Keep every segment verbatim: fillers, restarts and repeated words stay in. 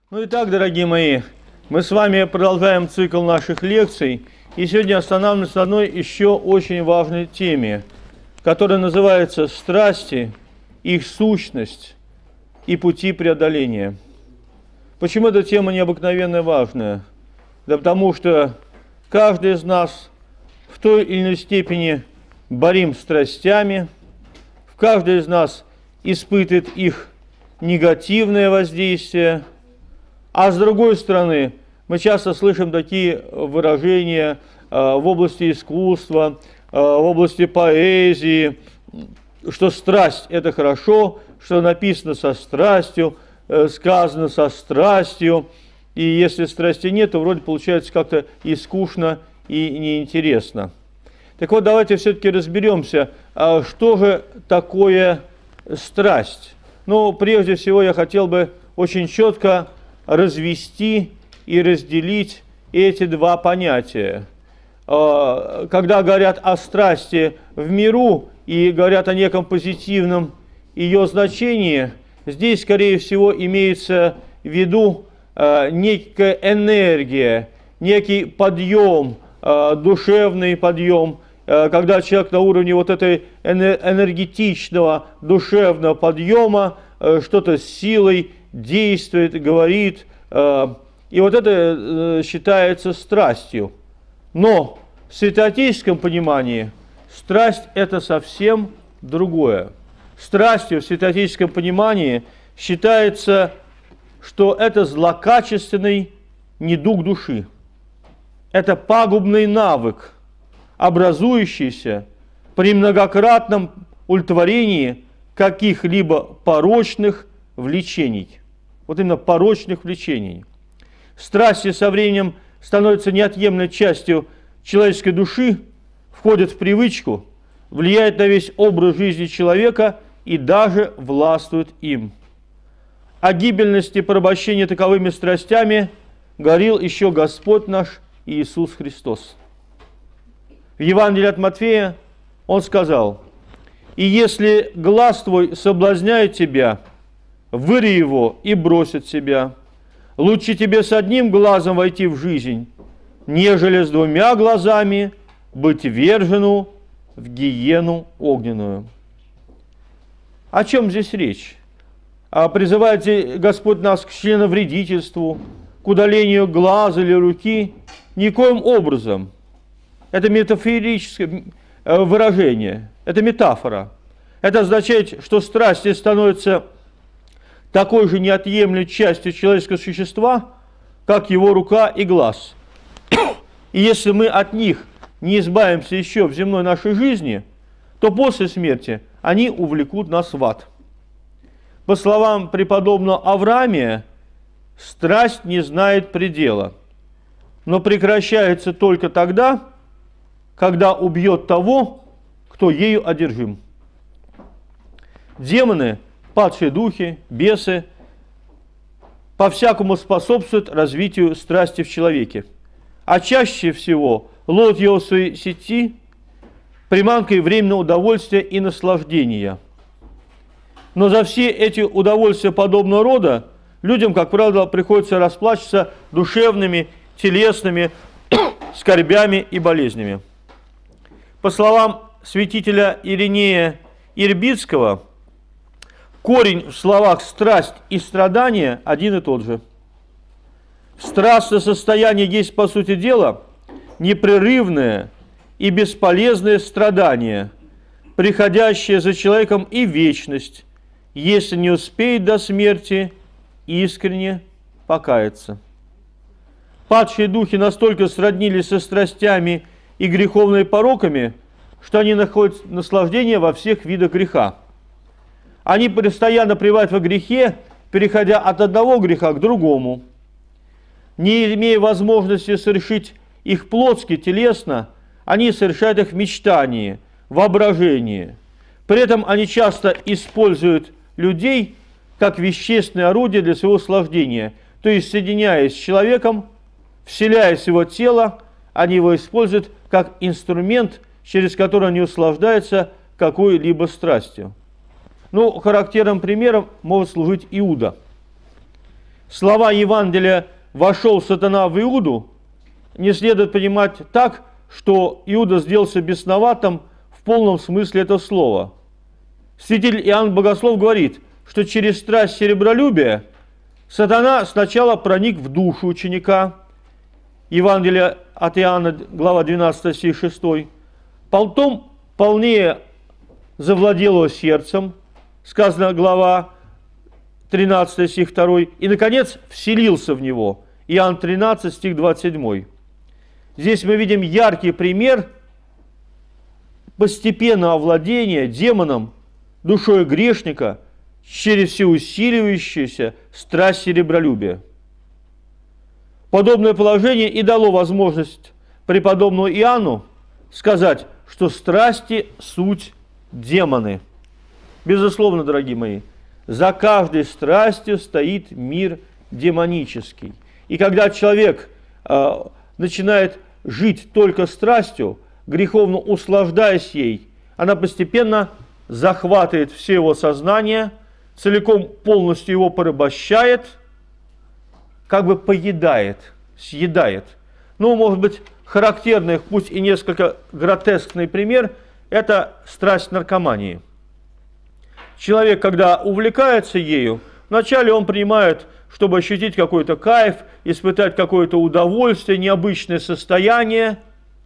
Ну итак, дорогие мои, мы с вами продолжаем цикл наших лекций, и сегодня останавливаемся на одной еще очень важной теме, которая называется «Страсти, их сущность и пути преодоления». Почему эта тема необыкновенно важная? Да потому что каждый из нас в той или иной степени борим страстями, каждый из нас испытывает их негативное воздействие. А с другой стороны, мы часто слышим такие выражения э, в области искусства, э, в области поэзии, что страсть – это хорошо, что написано со страстью, э, сказано со страстью, и если страсти нет, то вроде получается как-то и скучно, и неинтересно. Так вот, давайте все-таки разберемся, э, что же такое страсть. Ну, прежде всего, я хотел бы очень четко развести и разделить эти два понятия. Когда говорят о страсти в миру и говорят о неком позитивном ее значении, здесь, скорее всего, имеется в виду некая энергия, некий подъем, душевный подъем, когда человек на уровне вот этой энергетичного, душевного подъема что-то с силой действует, говорит, и вот это считается страстью. Но в святоотеческом понимании страсть – это совсем другое. Страстью в святоотеческом понимании считается, что это злокачественный недуг души. Это пагубный навык, образующийся при многократном удовлетворении каких-либо порочных влечений. Вот именно порочных влечений. Страсти со временем становятся неотъемлемой частью человеческой души, входят в привычку, влияют на весь образ жизни человека и даже властвуют им. О гибельности порабощения таковыми страстями говорил еще Господь наш Иисус Христос. В Евангелии от Матфея Он сказал: «И если глаз твой соблазняет тебя, выри его и брось от себя. Лучше тебе с одним глазом войти в жизнь, нежели с двумя глазами быть вержену в гиену огненную». О чем здесь речь? А призывает Господь нас к членовредительству, к удалению глаза или руки? Никоим образом. Это метафорическое выражение, это метафора. Это означает, что страсти становятся такой же неотъемлемой частью человеческого существа, как его рука и глаз. И если мы от них не избавимся еще в земной нашей жизни, то после смерти они увлекут нас в ад. По словам преподобного Авраамия, страсть не знает предела, но прекращается только тогда, когда убьет того, кто ею одержим. Демоны, падшие духи, бесы по-всякому способствуют развитию страсти в человеке, а чаще всего ловят его в свои сети приманкой временного удовольствия и наслаждения. Но за все эти удовольствия подобного рода людям, как правило, приходится расплачиваться душевными, телесными скорбями и болезнями. По словам святителя Иринея Ирбитского, корень в словах «страсть» и «страдание» один и тот же. Страстное состояние есть, по сути дела, непрерывное и бесполезное страдание, приходящее за человеком и вечность, если не успеет до смерти искренне покаяться. Падшие духи настолько сроднились со страстями и греховными пороками, что они находят наслаждение во всех видах греха. Они постоянно пребывают во грехе, переходя от одного греха к другому. Не имея возможности совершить их плотски, телесно, они совершают их в мечтании, воображении. При этом они часто используют людей как вещественное орудие для своего наслаждения, то есть, соединяясь с человеком, вселяясь в его тело, они его используют как инструмент, через который они услаждаются какой-либо страстью. Ну, характерным примером может служить Иуда. слова Евангелия «вошел сатана в Иуду» не следует понимать так, что Иуда сделался бесноватым в полном смысле этого слова. Святитель Иоанн Богослов говорит, что через страсть серебролюбия сатана сначала проник в душу ученика, Евангелие от Иоанна, глава двенадцатая, стих шестой, потом полнее завладел его сердцем, сказано глава тринадцатая, стих второй, и, наконец, вселился в него, Иоанн тринадцать, стих двадцать семь. Здесь мы видим яркий пример постепенного овладения демоном душой грешника через всеусиливающуюся страсть серебролюбия. Подобное положение и дало возможность преподобному Иоанну сказать, что страсти – суть демоны. Безусловно, дорогие мои, за каждой страстью стоит мир демонический. И когда человек э, начинает жить только страстью, греховно услаждаясь ей, она постепенно захватывает все его сознание, целиком полностью его порабощает, как бы поедает, съедает. Ну, может быть, характерный, пусть и несколько гротескный пример – это страсть наркомании. Человек, когда увлекается ею, вначале он принимает, чтобы ощутить какой-то кайф, испытать какое-то удовольствие, необычное состояние,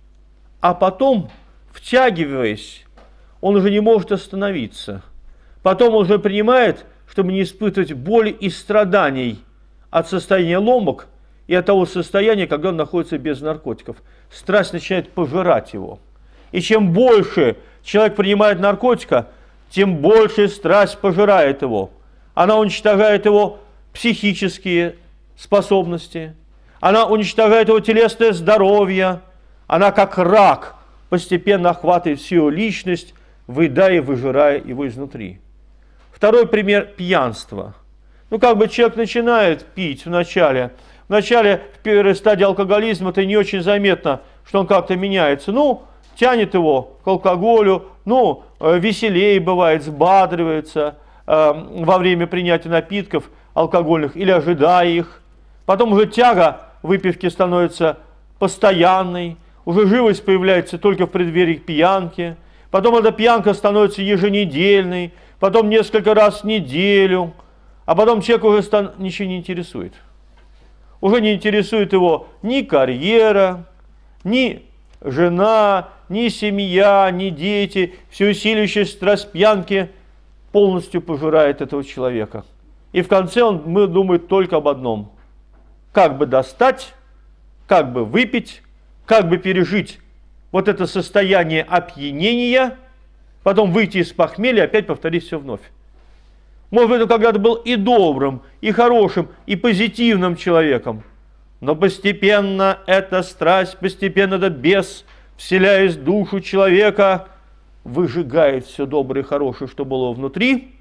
а потом, втягиваясь, он уже не может остановиться. Потом он уже принимает, чтобы не испытывать боли и страданий от состояния ломок и от того состояния, когда он находится без наркотиков. Страсть начинает пожирать его. И чем больше человек принимает наркотика, тем больше страсть пожирает его. Она уничтожает его психические способности, она уничтожает его телесное здоровье, она как рак постепенно охватывает всю его личность, выедая и выжирая его изнутри. Второй пример – пьянство. Ну, как бы человек начинает пить вначале. Вначале, в первой стадии алкоголизма, это не очень заметно, что он как-то меняется. Ну, тянет его к алкоголю, ну, веселее бывает, взбадривается э, во время принятия напитков алкогольных или ожидая их. Потом уже тяга выпивки становится постоянной, уже живость появляется только в преддверии пьянки. Потом эта пьянка становится еженедельной, потом несколько раз в неделю, а потом человек уже стан... ничего не интересует. Уже не интересует его ни карьера, ни жена, ни семья, ни дети. Всеусиливающая страсть пьянки полностью пожирает этого человека. И в конце он мы, думает только об одном. Как бы достать, как бы выпить, как бы пережить вот это состояние опьянения, потом выйти из похмелья и опять повторить все вновь. Может быть, он когда-то был и добрым, и хорошим, и позитивным человеком, но постепенно эта страсть, постепенно этот бес, вселяясь в душу человека, выжигает все доброе и хорошее, что было внутри,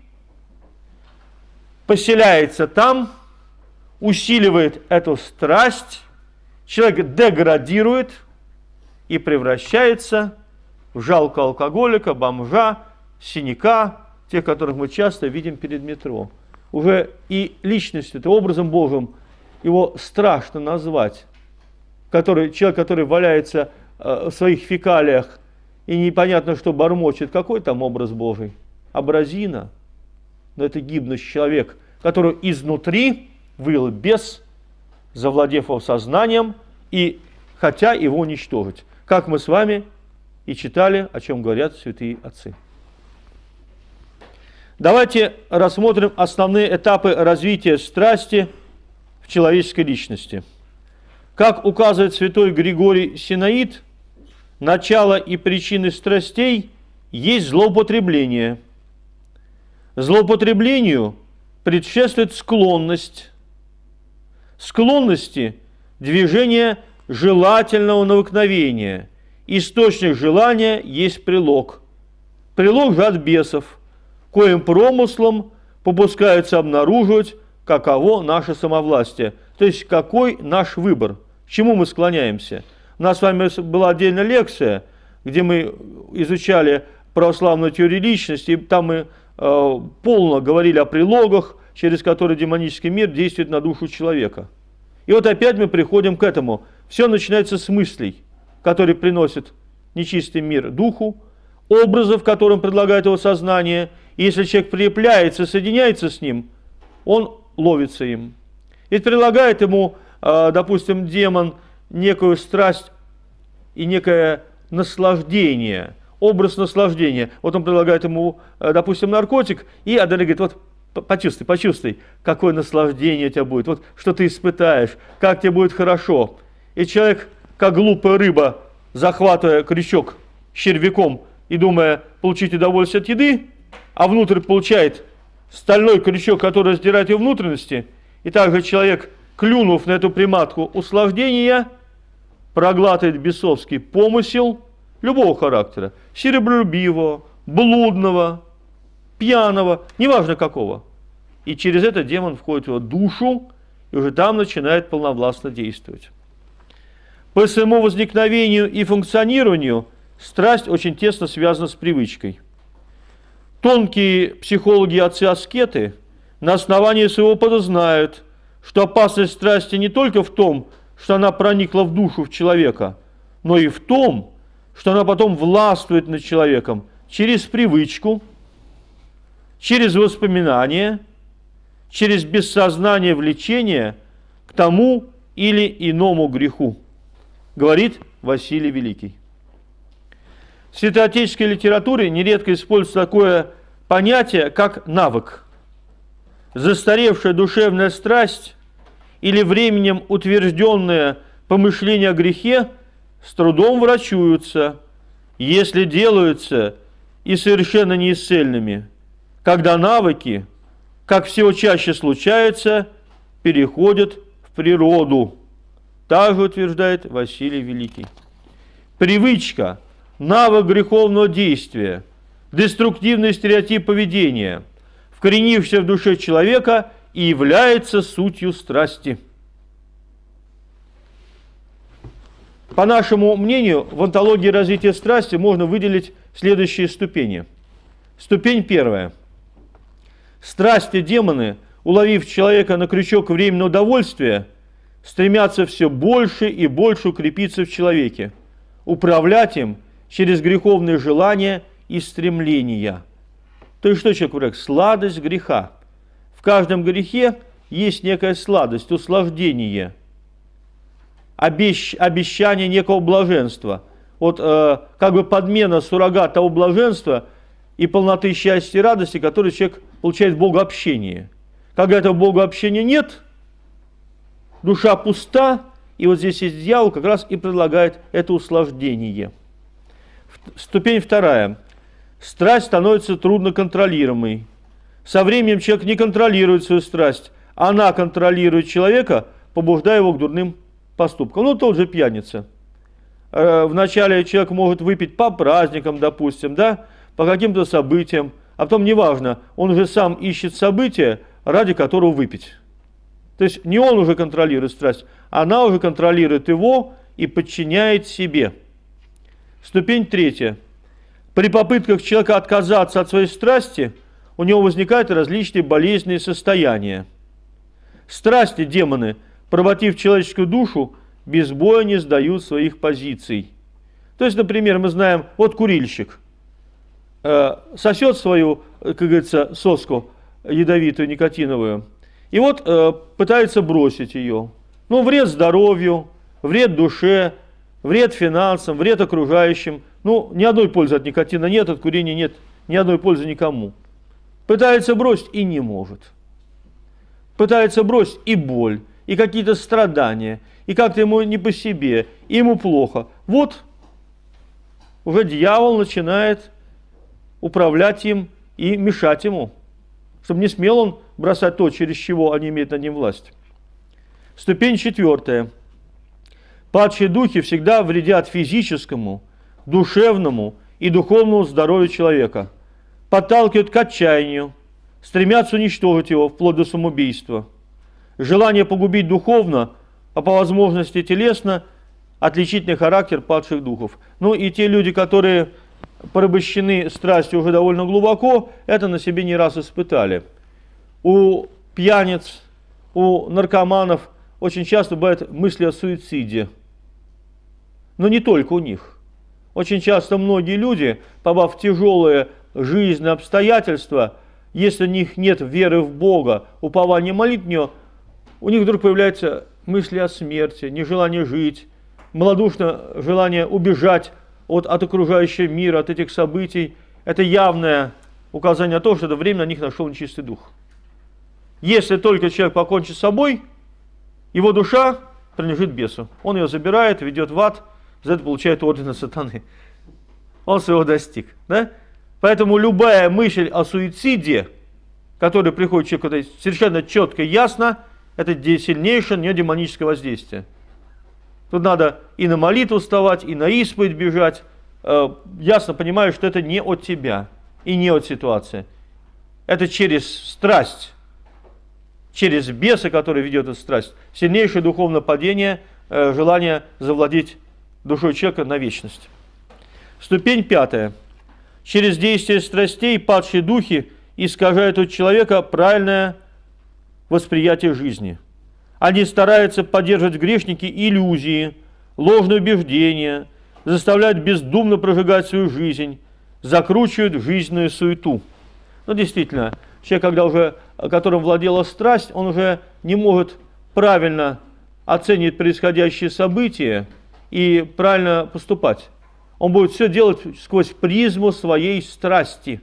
поселяется там, усиливает эту страсть, человек деградирует и превращается в жалкого алкоголика, бомжа, синяка, тех, которых мы часто видим перед метро. Уже и личностью, это образом Божьим, его страшно назвать. Который, человек, который валяется э, в своих фекалиях и непонятно, что бормочет, какой там образ Божий? Абразина. Но это гибнущий человек, который изнутри выл бес, завладев его сознанием, и хотя его уничтожить. Как мы с вами и читали, о чем говорят святые отцы. Давайте рассмотрим основные этапы развития страсти в человеческой личности. Как указывает святой Григорий Синаид, начало и причины страстей есть злоупотребление. Злоупотреблению предшествует склонность. Склонности – движение желательного навыкновения. Источник желания есть прилог. Прилог же от бесов, коим промыслом попускается обнаруживать, каково наше самовластие, то есть какой наш выбор, к чему мы склоняемся. У нас с вами была отдельная лекция, где мы изучали православную теорию личности, и там мы э, полно говорили о прилогах, через который демонический мир действует на душу человека. И вот опять мы приходим к этому. Все начинается с мыслей, которые приносят нечистый мир духу, образов, которым предлагает его сознание. И если человек прилепляется, соединяется с ним, он ловится им. Ведь предлагает ему, допустим, демон некую страсть и некое наслаждение, образ наслаждения. Вот он предлагает ему, допустим, наркотик, и Адель говорит: вот почувствуй, почувствуй, какое наслаждение у тебя будет, вот что ты испытаешь, как тебе будет хорошо. И человек, как глупая рыба, захватывая крючок червяком и думая получить удовольствие от еды, а внутрь получает стальной крючок, который раздирает ее внутренности, и также человек, клюнув на эту приматку услаждения, проглатывает бесовский помысел любого характера, серебролюбивого, блудного, пьяного, неважно какого. И через это демон входит в его душу, и уже там начинает полновластно действовать. По своему возникновению и функционированию страсть очень тесно связана с привычкой. Тонкие психологи и отцы-аскеты на основании своего опыта знают, что опасность страсти не только в том, что она проникла в душу в человека, но и в том, что она потом властвует над человеком через привычку, через воспоминания, через бессознание влечения к тому или иному греху, говорит Василий Великий. В святоотеческой литературе нередко используется такое понятие, как навык. Застаревшая душевная страсть или временем утвержденное помышление о грехе с трудом врачуются, если делаются и совершенно неисцельными, когда навыки, как всего чаще случается, переходят в природу. Также утверждает Василий Великий. Привычка, навык греховного действия, деструктивный стереотип поведения, вкоренившийся в душе человека, и является сутью страсти. По нашему мнению, в онтологии развития страсти можно выделить следующие ступени. Ступень первая. Страсти демоны, уловив человека на крючок временного удовольствия, стремятся все больше и больше укрепиться в человеке, управлять им через греховные желания и стремления. То есть что человек говорит? Сладость греха. В каждом грехе есть некая сладость, услаждение, обещ... обещание некого блаженства. Вот э, как бы подмена, суррогат того блаженства и полноты счастья и радости, который человек получает в богообщении. Когда этого богообщения нет, душа пуста, и вот здесь есть дьявол, как раз и предлагает это услаждение. Ступень вторая. Страсть становится трудно контролируемой. Со временем человек не контролирует свою страсть, она контролирует человека, побуждая его к дурным поступкам. Ну, тот же пьяница. Вначале человек может выпить по праздникам, допустим, да, по каким-то событиям, а потом, неважно, он уже сам ищет события, ради которого выпить. То есть не он уже контролирует страсть, она уже контролирует его и подчиняет себе. Ступень третья. При попытках человека отказаться от своей страсти, у него возникают различные болезненные состояния. Страсти, демоны, поработив человеческую душу, без боя не сдают своих позиций. То есть, например, мы знаем, вот курильщик э, сосет свою, как говорится, соску ядовитую, никотиновую, и вот э, пытается бросить ее. Ну, вред здоровью, вред душе, вред финансам, вред окружающим. Ну, ни одной пользы от никотина нет, от курения нет, ни одной пользы никому. Пытается бросить и не может. Пытается бросить и боль, и какие-то страдания, и как-то ему не по себе, и ему плохо. Вот уже дьявол начинает управлять им и мешать ему, чтобы не смел он бросать то, через чего они имеют над ним власть. Ступень четвертая. Падшие духи всегда вредят физическому, душевному и духовному здоровью человека, подталкивают к отчаянию, стремятся уничтожить его вплоть до самоубийства. Желание погубить духовно, а по возможности телесно, отличительный характер падших духов. Ну и те люди, которые порабощены страстью уже довольно глубоко, это на себе не раз испытали. У пьяниц, у наркоманов очень часто бывают мысли о суициде. Но не только у них. Очень часто многие люди, попав в тяжелые жизненные обстоятельства, если у них нет веры в Бога, упования, молитв в Него, у них вдруг появляются мысли о смерти, нежелание жить, малодушное желание убежать от, от окружающего мира, от этих событий. Это явное указание на то, что это время на них нашел нечистый дух. Если только человек покончит с собой, его душа принадлежит бесу. Он ее забирает, ведет в ад, за это получает орден сатаны. Он своего достиг. Да? Поэтому любая мысль о суициде, которая приходит человеку совершенно четко и ясно, это сильнейшее на нее демоническое воздействие. Тут надо и на молитву вставать, и на исповедь бежать, э, ясно понимая, что это не от тебя и не от ситуации. Это через страсть, через беса, который ведет эту страсть, сильнейшее духовное падение, э, желание завладеть душой человека на вечность. Ступень пятая. Через действие страстей падшие духи искажают у человека правильное восприятие жизни. Они стараются поддерживать в грешнике иллюзии, ложные убеждения, заставляют бездумно прожигать свою жизнь, закручивают жизненную суету. Ну, действительно, человек, когда уже, которым владела страсть, он уже не может правильно оценивать происходящие события и правильно поступать. Он будет все делать сквозь призму своей страсти.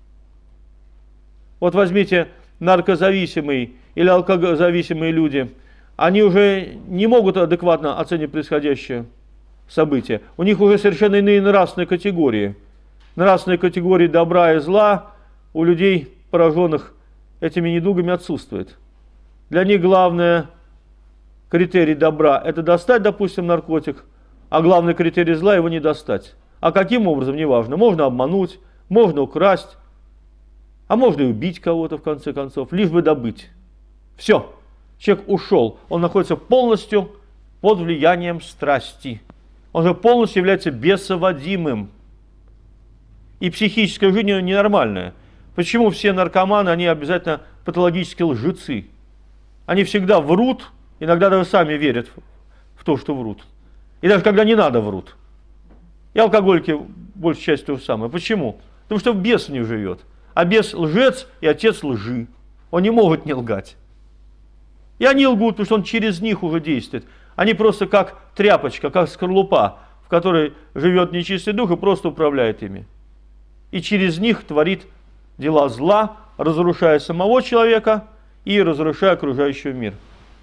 Вот возьмите наркозависимый или алкозависимые люди, они уже не могут адекватно оценить происходящее событие. У них уже совершенно иные нравственные категории. Нравственные категории добра и зла у людей, пораженных этими недугами, отсутствует. Для них главное критерий добра – это достать, допустим, наркотик, а главный критерий зла – его не достать. А каким образом, неважно. Можно обмануть, можно украсть, а можно и убить кого-то, в конце концов, лишь бы добыть. Все, человек ушел, он находится полностью под влиянием страсти. Он же полностью является бесоводимым. И психическая жизнь ненормальная. Почему все наркоманы, они обязательно патологические лжецы? Они всегда врут, иногда даже сами верят в то, что врут. И даже когда не надо, врут. И алкоголики большей частью то же самое. Почему? Потому что бес в них живет. А бес лжец и отец лжи. Он не может не лгать. И они лгут, потому что он через них уже действует. Они просто как тряпочка, как скорлупа, в которой живет нечистый дух и просто управляет ими. И через них творит дела зла, разрушая самого человека и разрушая окружающий мир.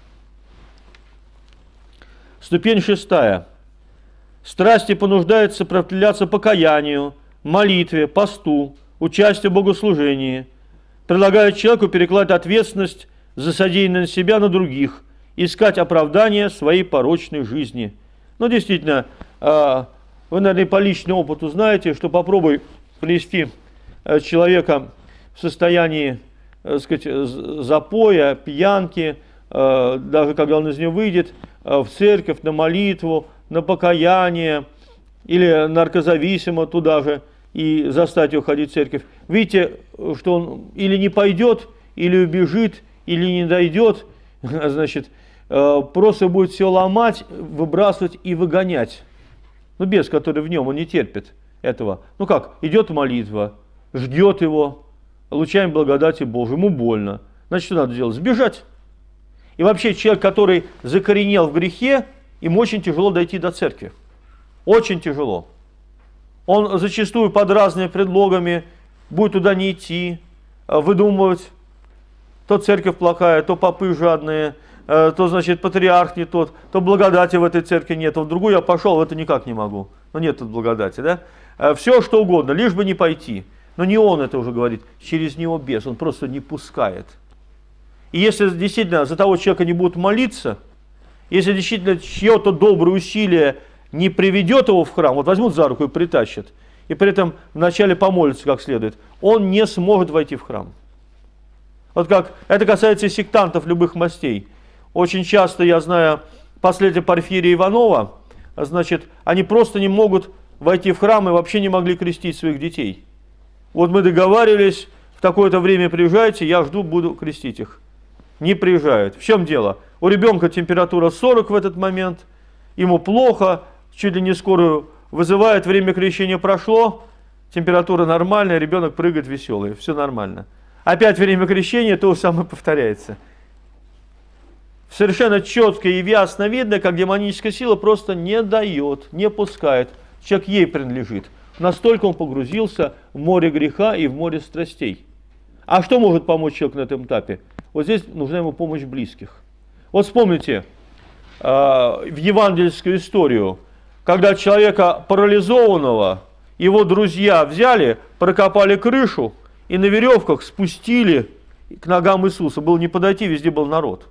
Ступень шестая. Страсти понуждают сопротивляться покаянию, молитве, посту, участию в богослужении, предлагают человеку перекладывать ответственность за содеянное на себя на других, искать оправдание своей порочной жизни. Но действительно, вы, наверное, по личному опыту знаете, что попробуй привести человека в состоянии, так сказать, запоя, пьянки, даже когда он из нее выйдет, в церковь, на молитву, на покаяние, или наркозависимого туда же, и заставить его ходить в церковь. Видите, что он или не пойдет, или убежит, или не дойдет, значит, просто будет все ломать, выбрасывать и выгонять. Ну, бес, который в нем, он не терпит этого. Ну как, идет молитва, ждет его, лучами благодати Божией, ему больно. Значит, что надо делать? Сбежать. И вообще человек, который закоренел в грехе, ему очень тяжело дойти до церкви. Очень тяжело. Он зачастую под разными предлогами будет туда не идти, выдумывать. То церковь плохая, то попы жадные, то, значит, патриарх не тот, то благодати в этой церкви нет, в другую я пошел, в это никак не могу. Но нет тут благодати, да? Все что угодно, лишь бы не пойти. Но не он это уже говорит, через него бес, он просто не пускает. И если действительно за того человека не будут молиться, если действительно чье-то доброе усилие не приведет его в храм, вот возьмут за руку и притащат, и при этом вначале помолятся как следует, он не сможет войти в храм. Вот как это касается и сектантов любых мастей. Очень часто, я знаю, последователи Порфирия Иванова, значит, они просто не могут войти в храм и вообще не могли крестить своих детей. Вот мы договаривались, в такое-то время приезжайте, я жду, буду крестить их. не приезжают. В чем дело? У ребенка температура сорок в этот момент, ему плохо, чуть ли не скорую вызывают, время крещения прошло, температура нормальная, ребенок прыгает веселый, все нормально. Опять время крещения, то же самое повторяется. Совершенно четко и ясно видно, как демоническая сила просто не дает, не пускает. Человек ей принадлежит. Настолько он погрузился в море греха и в море страстей. А что может помочь человеку на этом этапе? Вот здесь нужна ему помощь близких. Вот вспомните э, в евангельскую историю, когда человека парализованного, его друзья взяли, прокопали крышу и на веревках спустили к ногам Иисуса. Было не подойти, везде был народ.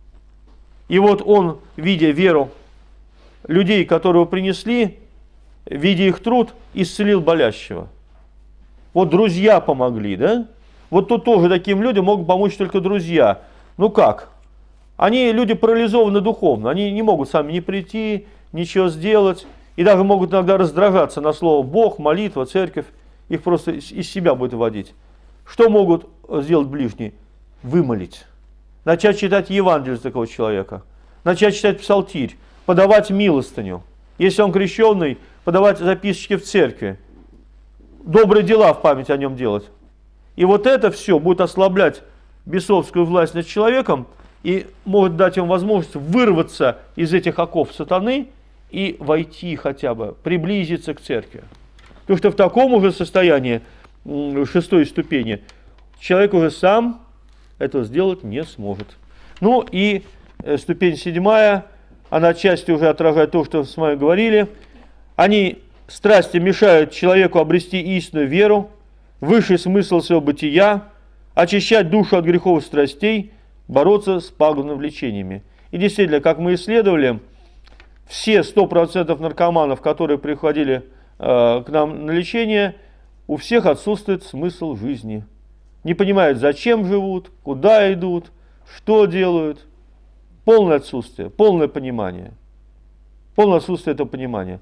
И вот он, видя веру людей, которого принесли, видя их труд, исцелил болящего. Вот друзья помогли, да? Вот тут тоже таким людям могут помочь только друзья. Ну как? Они люди парализованы духовно, они не могут сами не прийти, ничего сделать, и даже могут иногда раздражаться на слово Бог, молитва, церковь, их просто из себя будет выводить. Что могут сделать ближние? Вымолить. Начать читать Евангелие такого человека, начать читать псалтирь, подавать милостыню. Если он крещенный, подавать записочки в церкви, добрые дела в память о нем делать. И вот это все будет ослаблять бесовскую власть над человеком и может дать ему возможность вырваться из этих оков сатаны и войти хотя бы, приблизиться к церкви. Потому что в таком уже состоянии, шестой ступени, человек уже сам этого сделать не сможет. Ну и ступень седьмая, она отчасти уже отражает то, что с вами говорили. Они, страсти, мешают человеку обрести истинную веру, высший смысл своего бытия, очищать душу от греховых страстей, бороться с пагубными влечениями. И действительно, как мы исследовали, все сто процентов наркоманов, которые приходили э, к нам на лечение, у всех отсутствует смысл жизни. Не понимают, зачем живут, куда идут, что делают. Полное отсутствие, полное понимание. Полное отсутствие этого понимания.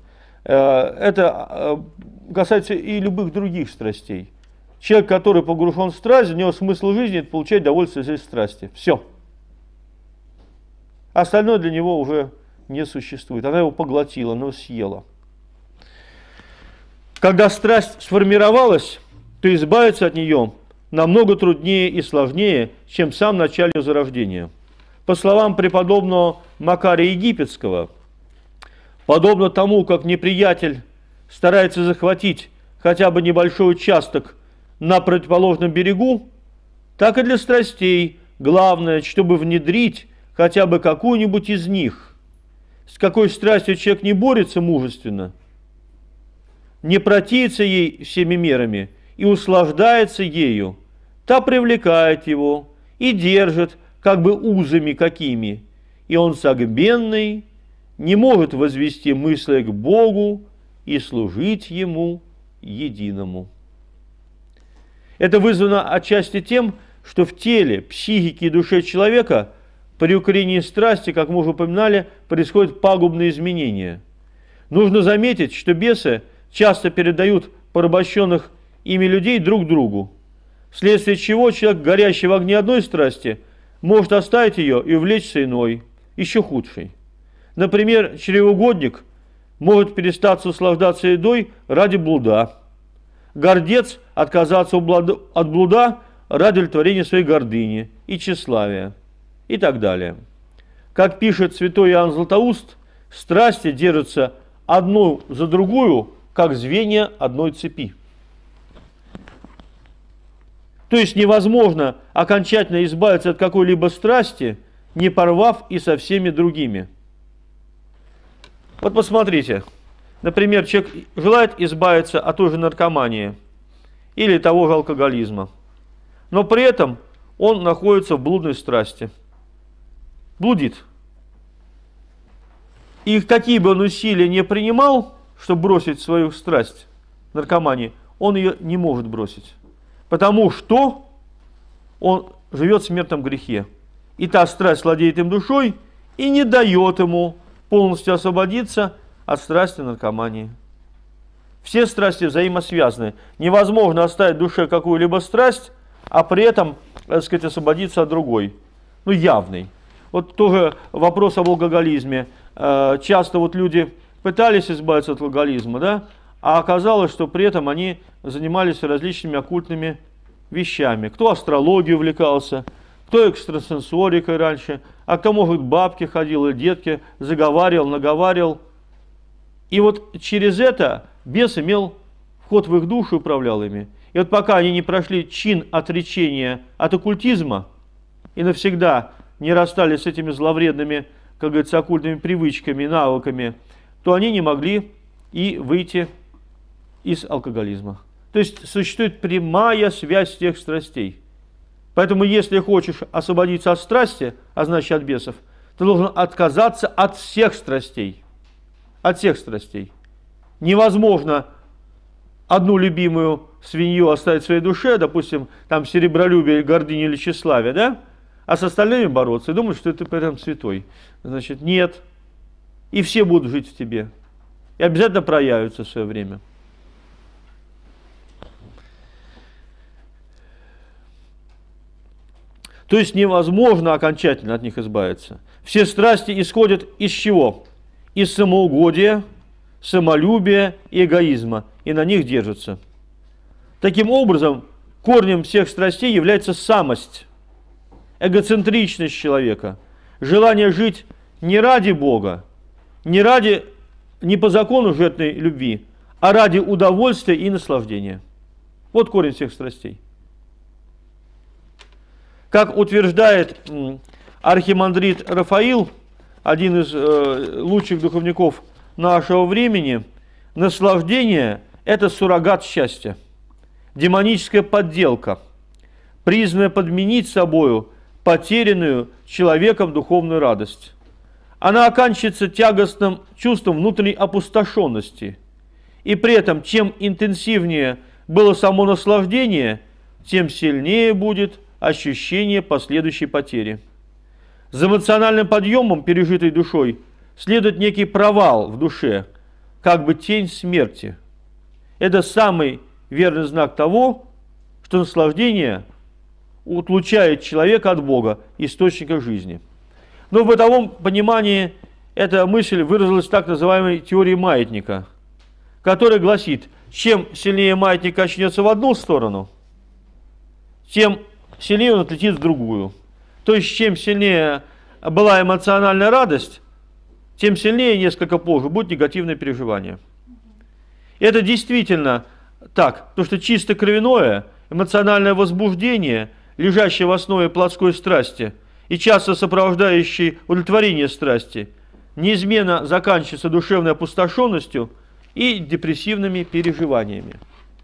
Это касается и любых других страстей. Человек, который погружен в страсть, у него смысл жизни – это получать удовольствие из этой страсти. Все. Остальное для него уже не существует. Она его поглотила, она его съела. Когда страсть сформировалась, то избавиться от нее намного труднее и сложнее, чем в самом начале зарождения. По словам преподобного Макария Египетского, подобно тому, как неприятель старается захватить хотя бы небольшой участок на противоположном берегу, так и для страстей главное, чтобы внедрить хотя бы какую-нибудь из них. С какой страстью человек не борется мужественно, не противится ей всеми мерами и услаждается ею, та привлекает его и держит как бы узами какими, и он согбенный не может возвести мысли к Богу и служить Ему единому. Это вызвано отчасти тем, что в теле, психике и душе человека при укоренении страсти, как мы уже упоминали, происходят пагубные изменения. Нужно заметить, что бесы часто передают порабощенных ими людей друг другу, вследствие чего человек, горящий в огне одной страсти, может оставить ее и увлечься иной, еще худшей. Например, чревоугодник может перестать услаждаться едой ради блуда. Гордец отказаться от блуда ради удовлетворения своей гордыни и тщеславия и так далее. Как пишет святой Иоанн Златоуст, страсти держатся одну за другую, как звенья одной цепи. То есть невозможно окончательно избавиться от какой-либо страсти, не порвав и со всеми другими. Вот посмотрите, например, человек желает избавиться от той же наркомании или того же алкоголизма, но при этом он находится в блудной страсти, блудит. И какие бы он усилия не принимал, чтобы бросить свою страсть наркомании, он ее не может бросить. Потому что он живет в смертном грехе. И та страсть владеет им душой и не дает ему полностью освободиться от страсти наркомании. Все страсти взаимосвязаны. Невозможно оставить в душе какую-либо страсть, а при этом, так сказать, освободиться от другой. ну, явный. Вот тоже вопрос об алкоголизме. Часто вот люди пытались избавиться от алкоголизма, да, а оказалось, что при этом они занимались различными оккультными вещами. Кто астрологией увлекался, кто экстрасенсорикой раньше, а кто, может, к бабке ходил или детке, заговаривал, наговаривал. И вот через это бес имел вход в их душу и управлял ими. И вот пока они не прошли чин отречения от оккультизма и навсегда не расстались с этими зловредными, как говорится, оккультными привычками, навыками, то они не могли и выйти из алкоголизма. То есть существует прямая связь тех страстей. Поэтому если хочешь освободиться от страсти, а значит от бесов, ты должен отказаться от всех страстей. От всех страстей. Невозможно одну любимую свинью оставить в своей душе, допустим, там серебролюбие, гордыня или тщеславие, да? А с остальными бороться и думать, что ты прям святой. Значит, нет. И все будут жить в тебе. И обязательно проявятся в свое время. То есть невозможно окончательно от них избавиться. Все страсти исходят из чего? Из самоугодия, самолюбия и эгоизма. И на них держатся. Таким образом, корнем всех страстей является самость, эгоцентричность человека, желание жить не ради Бога, не ради, не по закону жертвенной любви, а ради удовольствия и наслаждения. Вот корень всех страстей. Как утверждает архимандрит Рафаил, один из э, лучших духовников нашего времени, наслаждение – это суррогат счастья, демоническая подделка, призванная подменить собою потерянную человеком духовную радость. Она оканчивается тягостным чувством внутренней опустошенности. И при этом, чем интенсивнее было само наслаждение, тем сильнее будет ощущение последующей потери. За эмоциональным подъемом, пережитой душой, следует некий провал в душе, как бы тень смерти. Это самый верный знак того, что наслаждение отлучает человека от Бога, источника жизни. Но в бытовом понимании эта мысль выразилась в так называемой теории маятника, которая гласит, чем сильнее маятник качнется в одну сторону, тем сильнее он отлетит в другую. То есть, чем сильнее была эмоциональная радость, тем сильнее несколько позже будет негативное переживание. И это действительно так, потому что чисто кровяное, эмоциональное возбуждение, лежащее в основе плотской страсти и часто сопровождающее удовлетворение страсти, неизменно заканчивается душевной опустошенностью и депрессивными переживаниями.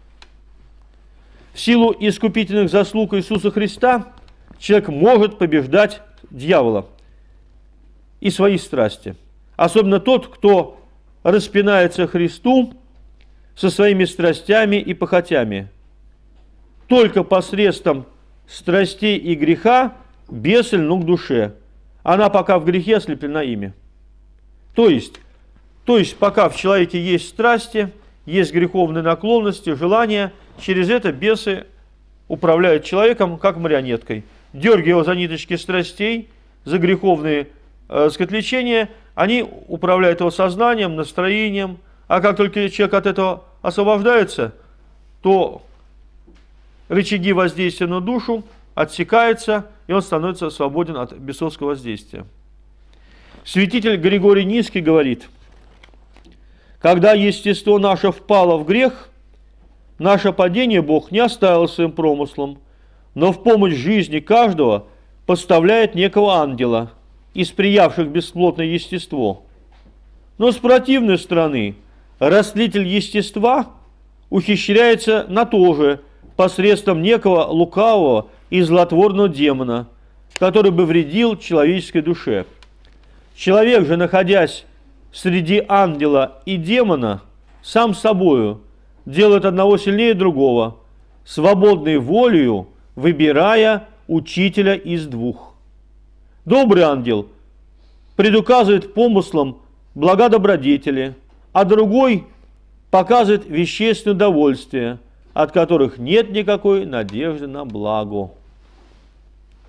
В силу искупительных заслуг Иисуса Христа человек может побеждать дьявола и свои страсти. Особенно тот, кто распинается Христу со своими страстями и похотями. Только посредством страстей и греха бесы льнут к душе. Она пока в грехе ослеплена ими. То есть, то есть пока в человеке есть страсти, есть греховные наклонности, желания, через это бесы управляют человеком как марионеткой. Дергая его за ниточки страстей, за греховные э, скотлечения, они управляют его сознанием, настроением. А как только человек от этого освобождается, то рычаги воздействия на душу отсекаются, и он становится свободен от бесовского воздействия. Святитель Григорий Низкий говорит: когда естество наше впало в грех, наше падение Бог не оставил своим промыслом, но в помощь жизни каждого поставляет некого ангела, из приявших бесплотное естество. Но с противной стороны, растлитель естества ухищряется на то же посредством некого лукавого и злотворного демона, который бы вредил человеческой душе. Человек же, находясь среди ангела и демона, сам собою делает одного сильнее другого, свободной волею выбирая учителя из двух. Добрый ангел предуказывает помыслам блага добродетели, а другой показывает вещественное удовольствие, от которых нет никакой надежды на благо.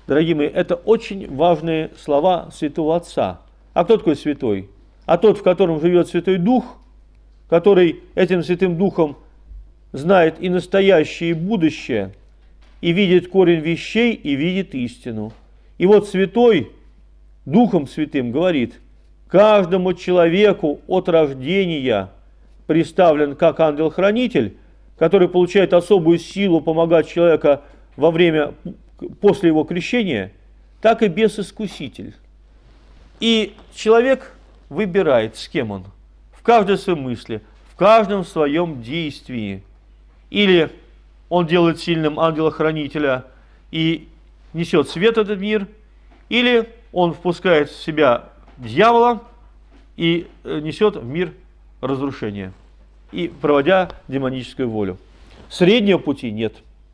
дорогие мои, это очень важные слова Святого Отца. А кто такой святой? А тот, в котором живет Святой Дух, который этим Святым Духом знает и настоящее, и будущее, и видит корень вещей, и видит истину. И вот Святой Духом Святым говорит: каждому человеку от рождения представлен как ангел-хранитель, который получает особую силу помогать человеку во время, после его крещения, так и бес-искуситель. И человек выбирает, с кем он, в каждой своей мысли, в каждом своем действии. Или он делает сильным ангела-хранителя и несет свет в этот мир, или он впускает в себя дьявола и несет в мир разрушение, и проводя демоническую волю. Среднего пути нет.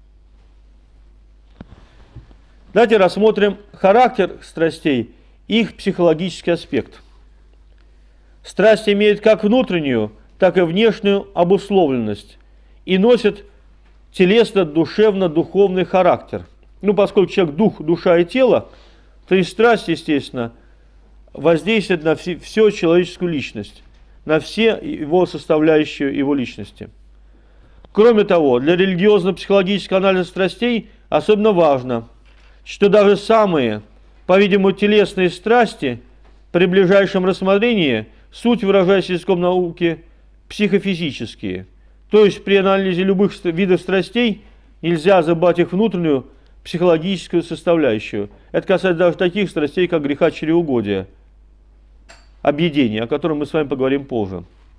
Давайте рассмотрим характер страстей, их психологический аспект. Страсть имеет как внутреннюю, так и внешнюю обусловленность и носит телесно-душевно-духовный характер. Ну, поскольку человек дух, душа и тело, то и страсть, естественно, воздействует на все, всю человеческую личность, на все его составляющие его личности. Кроме того, для религиозно-психологического анализа страстей особенно важно, что даже самые, по-видимому, телесные страсти при ближайшем рассмотрении суть, выражаясь языком науки, психофизические. То есть при анализе любых видов страстей нельзя забывать их внутреннюю психологическую составляющую. Это касается даже таких страстей, как греха чревоугодия, объедения, о котором мы с вами поговорим позже.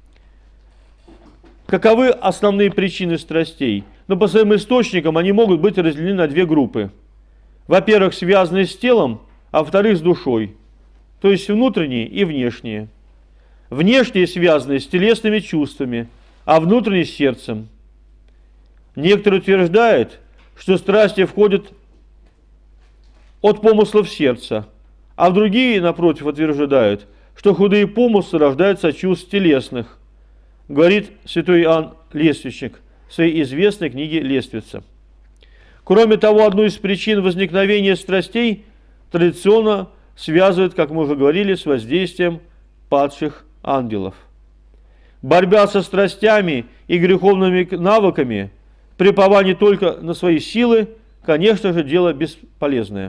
Каковы основные причины страстей? Но по своим источникам они могут быть разделены на две группы. Во-первых, связанные с телом, а во-вторых, с душой, то есть внутренние и внешние. Внешние связаны с телесными чувствами, а внутренние с сердцем. Некоторые утверждают, что страсти входят от помыслов сердца, а другие, напротив, утверждают, что худые помыслы рождаются от чувств телесных, говорит святой Иоанн Лествичник в своей известной книге «Лествица». Кроме того, одну из причин возникновения страстей традиционно связывают, как мы уже говорили, с воздействием падших ангелов. Борьба со страстями и греховными навыками, припование только на свои силы, конечно же, дело бесполезное.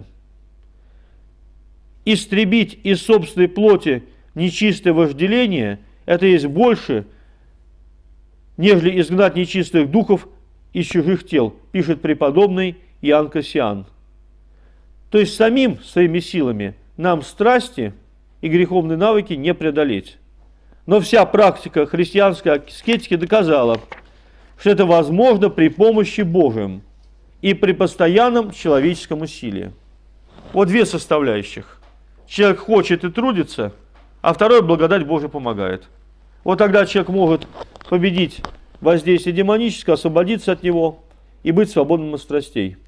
Истребить из собственной плоти нечистое вожделение – это есть больше, нежели изгнать нечистых духов из чужих тел, пишет преподобный Иоанн Кассиан. То есть самим своими силами нам страсти и греховные навыки не преодолеть. Но вся практика христианской аскетики доказала, что это возможно при помощи Божьей и при постоянном человеческом усилии. Вот две составляющих. Человек хочет и трудится, а второй благодать Божия помогает. Вот тогда человек может победить воздействие демоническое, освободиться от него и быть свободным от страстей.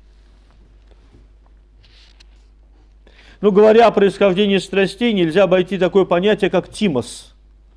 Но говоря о происхождении страстей, нельзя обойти такое понятие, как тимос.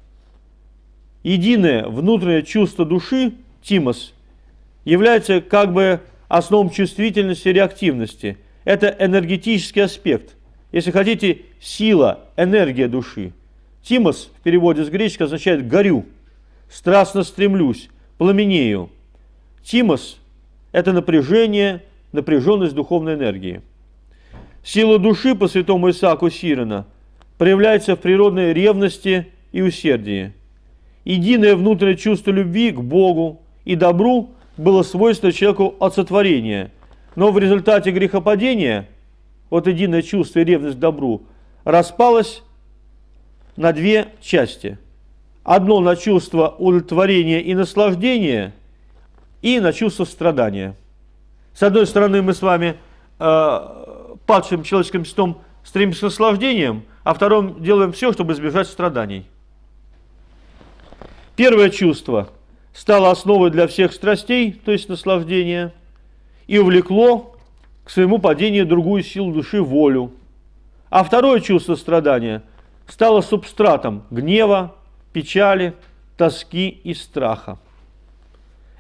Единое внутреннее чувство души, тимос, является как бы основом чувствительности и реактивности. Это энергетический аспект. Если хотите, сила, энергия души. Тимос в переводе с греческого означает «горю», «страстно стремлюсь», «пламенею». Тимос – это напряжение, напряженность духовной энергии. Сила души по святому Исааку Сирина проявляется в природной ревности и усердии. Единое внутреннее чувство любви к Богу и добру было свойственно человеку от сотворения, но в результате грехопадения вот единое чувство и ревность к добру распалось на две части. Одно на чувство удовлетворения и наслаждения, и на чувство страдания. С одной стороны, мы с вами э, падшим человеческим естеством стремимся к наслаждениям, а втором делаем все, чтобы избежать страданий. Первое чувство стало основой для всех страстей, то есть наслаждения, и увлекло к своему падению другую силу души – волю. А второе чувство страдания стало субстратом гнева, печали, тоски и страха.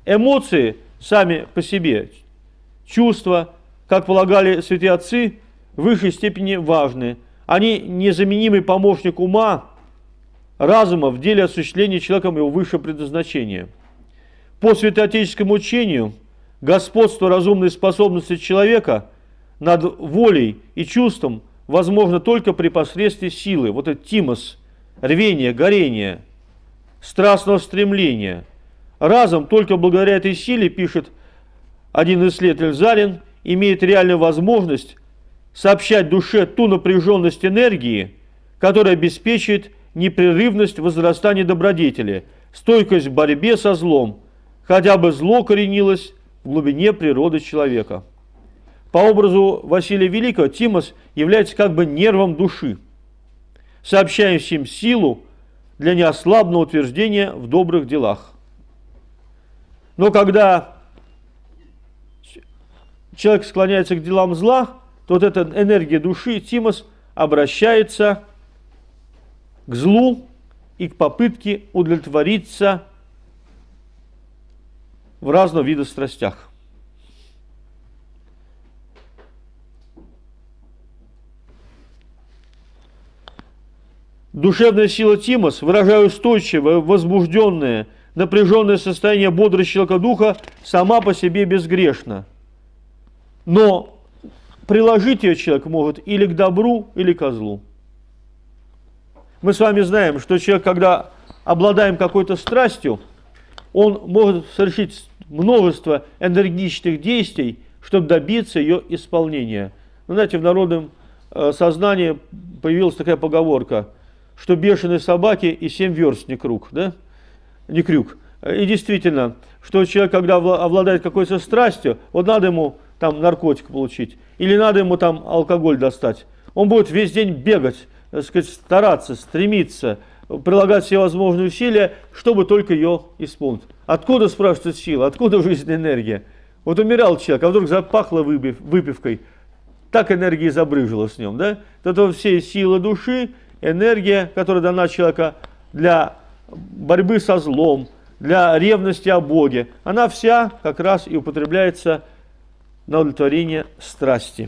Эмоции сами по себе, чувства, как полагали святые отцы, в высшей степени важны. Они незаменимый помощник ума, разума в деле осуществления человеком его высшего предназначения. По святоотеческому учению господство разумной способности человека над волей и чувством возможно только при посредстве силы, вот это тимос, рвение, горение, страстного стремления. Разум только благодаря этой силе, пишет один исследователь Зарин, имеет реальную возможность сообщать душе ту напряженность энергии, которая обеспечивает непрерывность возрастания добродетели, стойкость в борьбе со злом, хотя бы зло коренилось в глубине природы человека. По образу Василия Великого тимос является как бы нервом души, сообщающим силу для неослабного утверждения в добрых делах. Но когда человек склоняется к делам зла, то вот эта энергия души, тимос, обращается к злу и к попытке удовлетвориться в разного вида страстях. Душевная сила тимос, выражая устойчивое, возбужденное, напряженное состояние бодрости человека духа, сама по себе безгрешна. Но приложить ее человек может или к добру, или к злу. Мы с вами знаем, что человек, когда обладаем какой-то страстью, он может совершить множество энергичных действий, чтобы добиться ее исполнения. Вы знаете, в народном э, сознании появилась такая поговорка, что бешеной собаке и семь верст не круг, да? Не крюк. И действительно, что человек, когда обладает какой-то страстью, вот надо ему там наркотик получить, или надо ему там алкоголь достать, он будет весь день бегать, так сказать, стараться, стремиться, прилагать все возможные усилия, чтобы только ее исполнить. Откуда, спрашивается, сила, откуда жизненная энергия? Вот умирал человек, а вдруг запахло выпив, выпивкой, так энергия забрызжила с ним, да? Это все силы души, энергия, которая дана человеку для борьбы со злом, для ревности о Боге, она вся как раз и употребляется на удовлетворение страсти.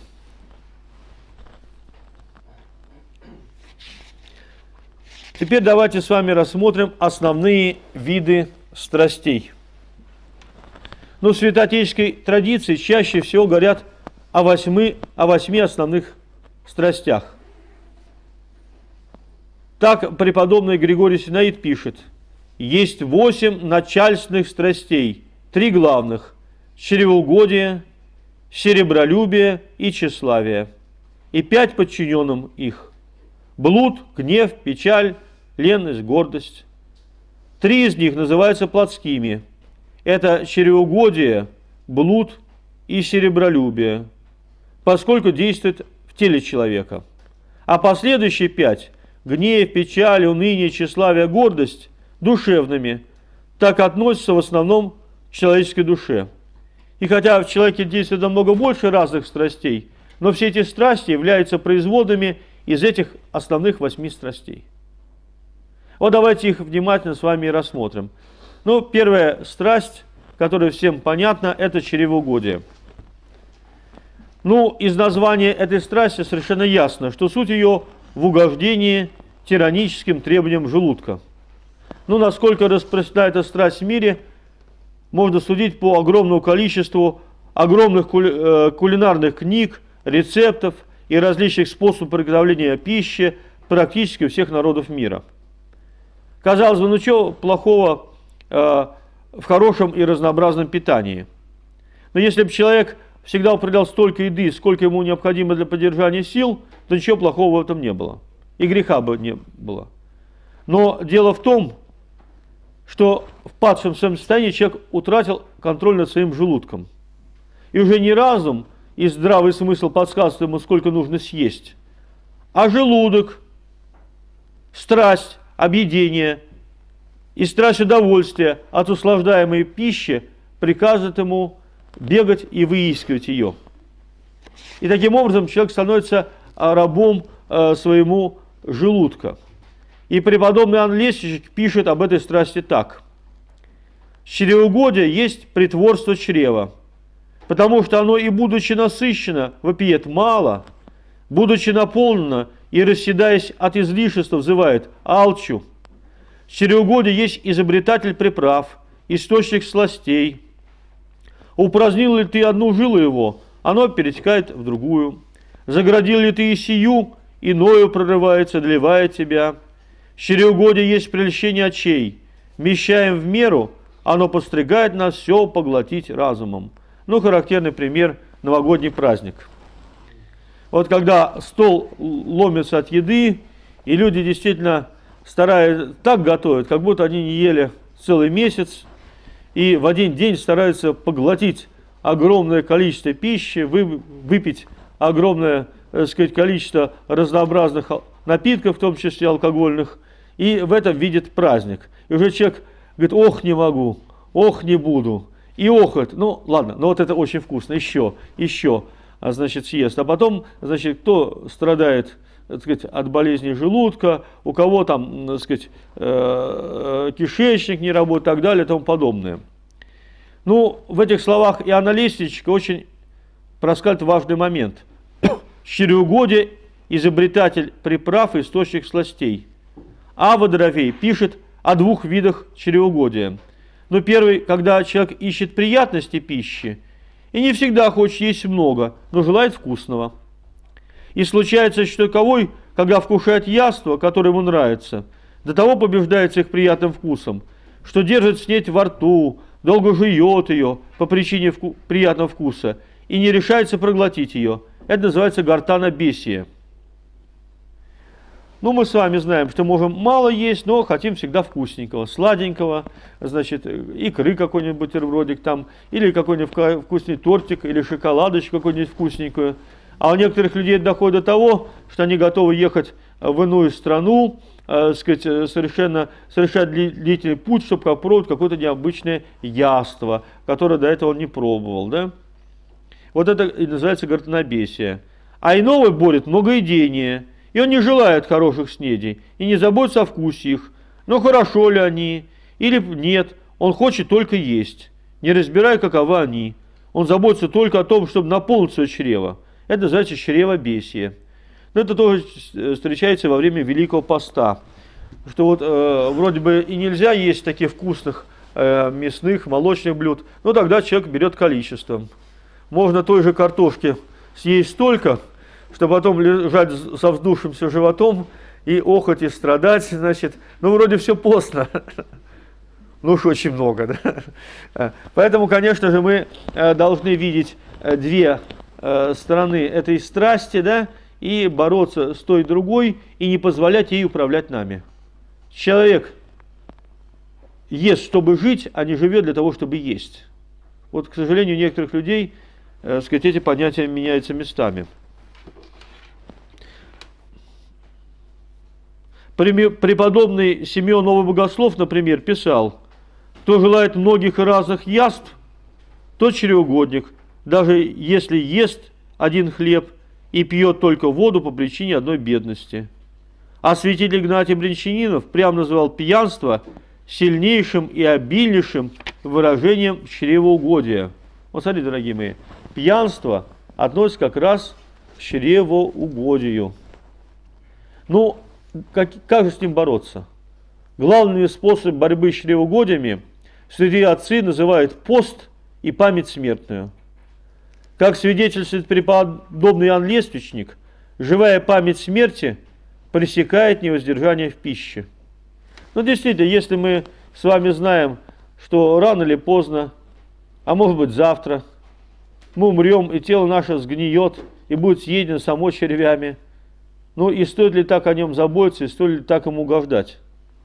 Теперь давайте с вами рассмотрим основные виды страстей. Ну, в святоотеческой традиции чаще всего говорят о восьми, о восьми основных страстях. Так преподобный Григорий Синаид пишет: есть восемь начальственных страстей, три главных – чревоугодие, серебролюбие и тщеславие, и пять подчиненным их – блуд, гнев, печаль, ленность, гордость. Три из них называются плотскими – это чревоугодие, блуд и серебролюбие, поскольку действуют в теле человека. А последующие пять – гнев, печаль, уныние, тщеславие, гордость – душевными, так относятся в основном к человеческой душе. И хотя в человеке действует намного больше разных страстей, но все эти страсти являются производными из этих основных восьми страстей. Вот давайте их внимательно с вами и рассмотрим. Ну, первая страсть, которая всем понятна, это чревоугодие. Ну, из названия этой страсти совершенно ясно, что суть ее в угождении тираническим требованиям желудка. Ну, насколько распространена эта страсть в мире, можно судить по огромному количеству огромных кули, э, кулинарных книг, рецептов и различных способов приготовления пищи практически у всех народов мира. Казалось бы, ну что плохого э, в хорошем и разнообразном питании? Но если бы человек всегда употреблял столько еды, сколько ему необходимо для поддержания сил, то ничего плохого в этом не было. И греха бы не было. Но дело в том, что в падшем своем состоянии человек утратил контроль над своим желудком. И уже не разум и здравый смысл подсказывает ему, сколько нужно съесть, а желудок, страсть, объедение и страсть удовольствия от услаждаемой пищи приказывает ему бегать и выискивать ее. И таким образом человек становится рабом э, своему желудка. И преподобный Иоанн Лестничник пишет об этой страсти так: чревоугодие есть притворство чрева, потому что оно, и будучи насыщено, вопиет мало, будучи наполнена и расседаясь от излишеств, взывает: алчу. Чревоугодие есть изобретатель приправ, источник сластей. Упразднил ли ты одну жилу его, оно перетекает в другую. Заградил ли ты и сию, иною прорывается, доливает тебя. Чревоугодие есть прельщение очей. Вмещаем в меру, оно подстригает нас все поглотить разумом. Ну, характерный пример – новогодний праздник. Вот когда стол ломится от еды, и люди действительно стараются, так готовят, как будто они не ели целый месяц, и в один день стараются поглотить огромное количество пищи, вы, выпить огромное, так сказать, количество разнообразных напитков, в том числе алкогольных, и в этом видит праздник. И уже человек говорит: ох, не могу, ох, не буду. И охот, ну ладно, но вот это очень вкусно, еще, еще, а, значит, съест. А потом, значит, кто страдает, так сказать, от болезни желудка, у кого там, так сказать, э, кишечник не работает и так далее и тому подобное. Ну, в этих словах Иоанна Лестничника очень проскальзывает важный момент. Чревоугодие – изобретатель приправ и источник сластей. А Водоровей пишет о двух видах чревоугодия. Ну, первый, когда человек ищет приятности пищи, и не всегда хочет есть много, но желает вкусного. И случается, что таковой, когда вкушает яство, которое ему нравится, до того побеждается их приятным вкусом, что держит снеть во рту, долго жует ее по причине вку приятного вкуса и не решается проглотить ее. Это называется гортанобесие. Ну, мы с вами знаем, что можем мало есть, но хотим всегда вкусненького, сладенького, значит, икры какой-нибудь бутербродик там, или какой-нибудь вкусный тортик, или шоколадочку какую-нибудь вкусненькую. А у некоторых людей доходит до того, что они готовы ехать в иную страну, э, сказать, совершенно, совершать длительный путь, чтобы попробовать какое-то необычное яство, которое до этого он не пробовал. Да? Вот это и называется гортанобесие. А иного борет многоедение. И он не желает хороших снедей, и не заботится о вкусе их, но хорошо ли они, или нет, он хочет только есть, не разбирая, каковы они. Он заботится только о том, чтобы наполнить свое чрево. Это называется чревобесие. Но это тоже встречается во время Великого Поста. Что вот э, вроде бы и нельзя есть таких вкусных э, мясных, молочных блюд, но тогда человек берет количеством. Можно той же картошки съесть столько, чтобы потом лежать со вздувшимся животом и охоть и страдать, значит, ну, вроде все постно, ну уж очень много, да? Поэтому, конечно же, мы должны видеть две стороны этой страсти, да, и бороться с той и другой, и не позволять ей управлять нами. Человек ест, чтобы жить, а не живет для того, чтобы есть. Вот, к сожалению, у некоторых людей, так сказать, эти понятия меняются местами. Преподобный Симеон Новый Богослов, например, писал: кто желает многих и разных яств, тот чревоугодник, даже если ест один хлеб и пьет только воду по причине одной бедности. А святитель Игнатий Брянчанинов прямо называл пьянство сильнейшим и обильнейшим выражением чревоугодия. Вот смотрите, дорогие мои, пьянство относится как раз к чревоугодию. Ну, Как, как же с ним бороться? Главными способами борьбы с чревоугодиями святые отцы называют пост и память смертную. Как свидетельствует преподобный Иоанн Лествичник, живая память смерти пресекает невоздержание в пище. Ну, действительно, если мы с вами знаем, что рано или поздно, а может быть завтра, мы умрем, и тело наше сгниет, и будет съедено само червями, ну и стоит ли так о нем заботиться, и стоит ли так ему угождать?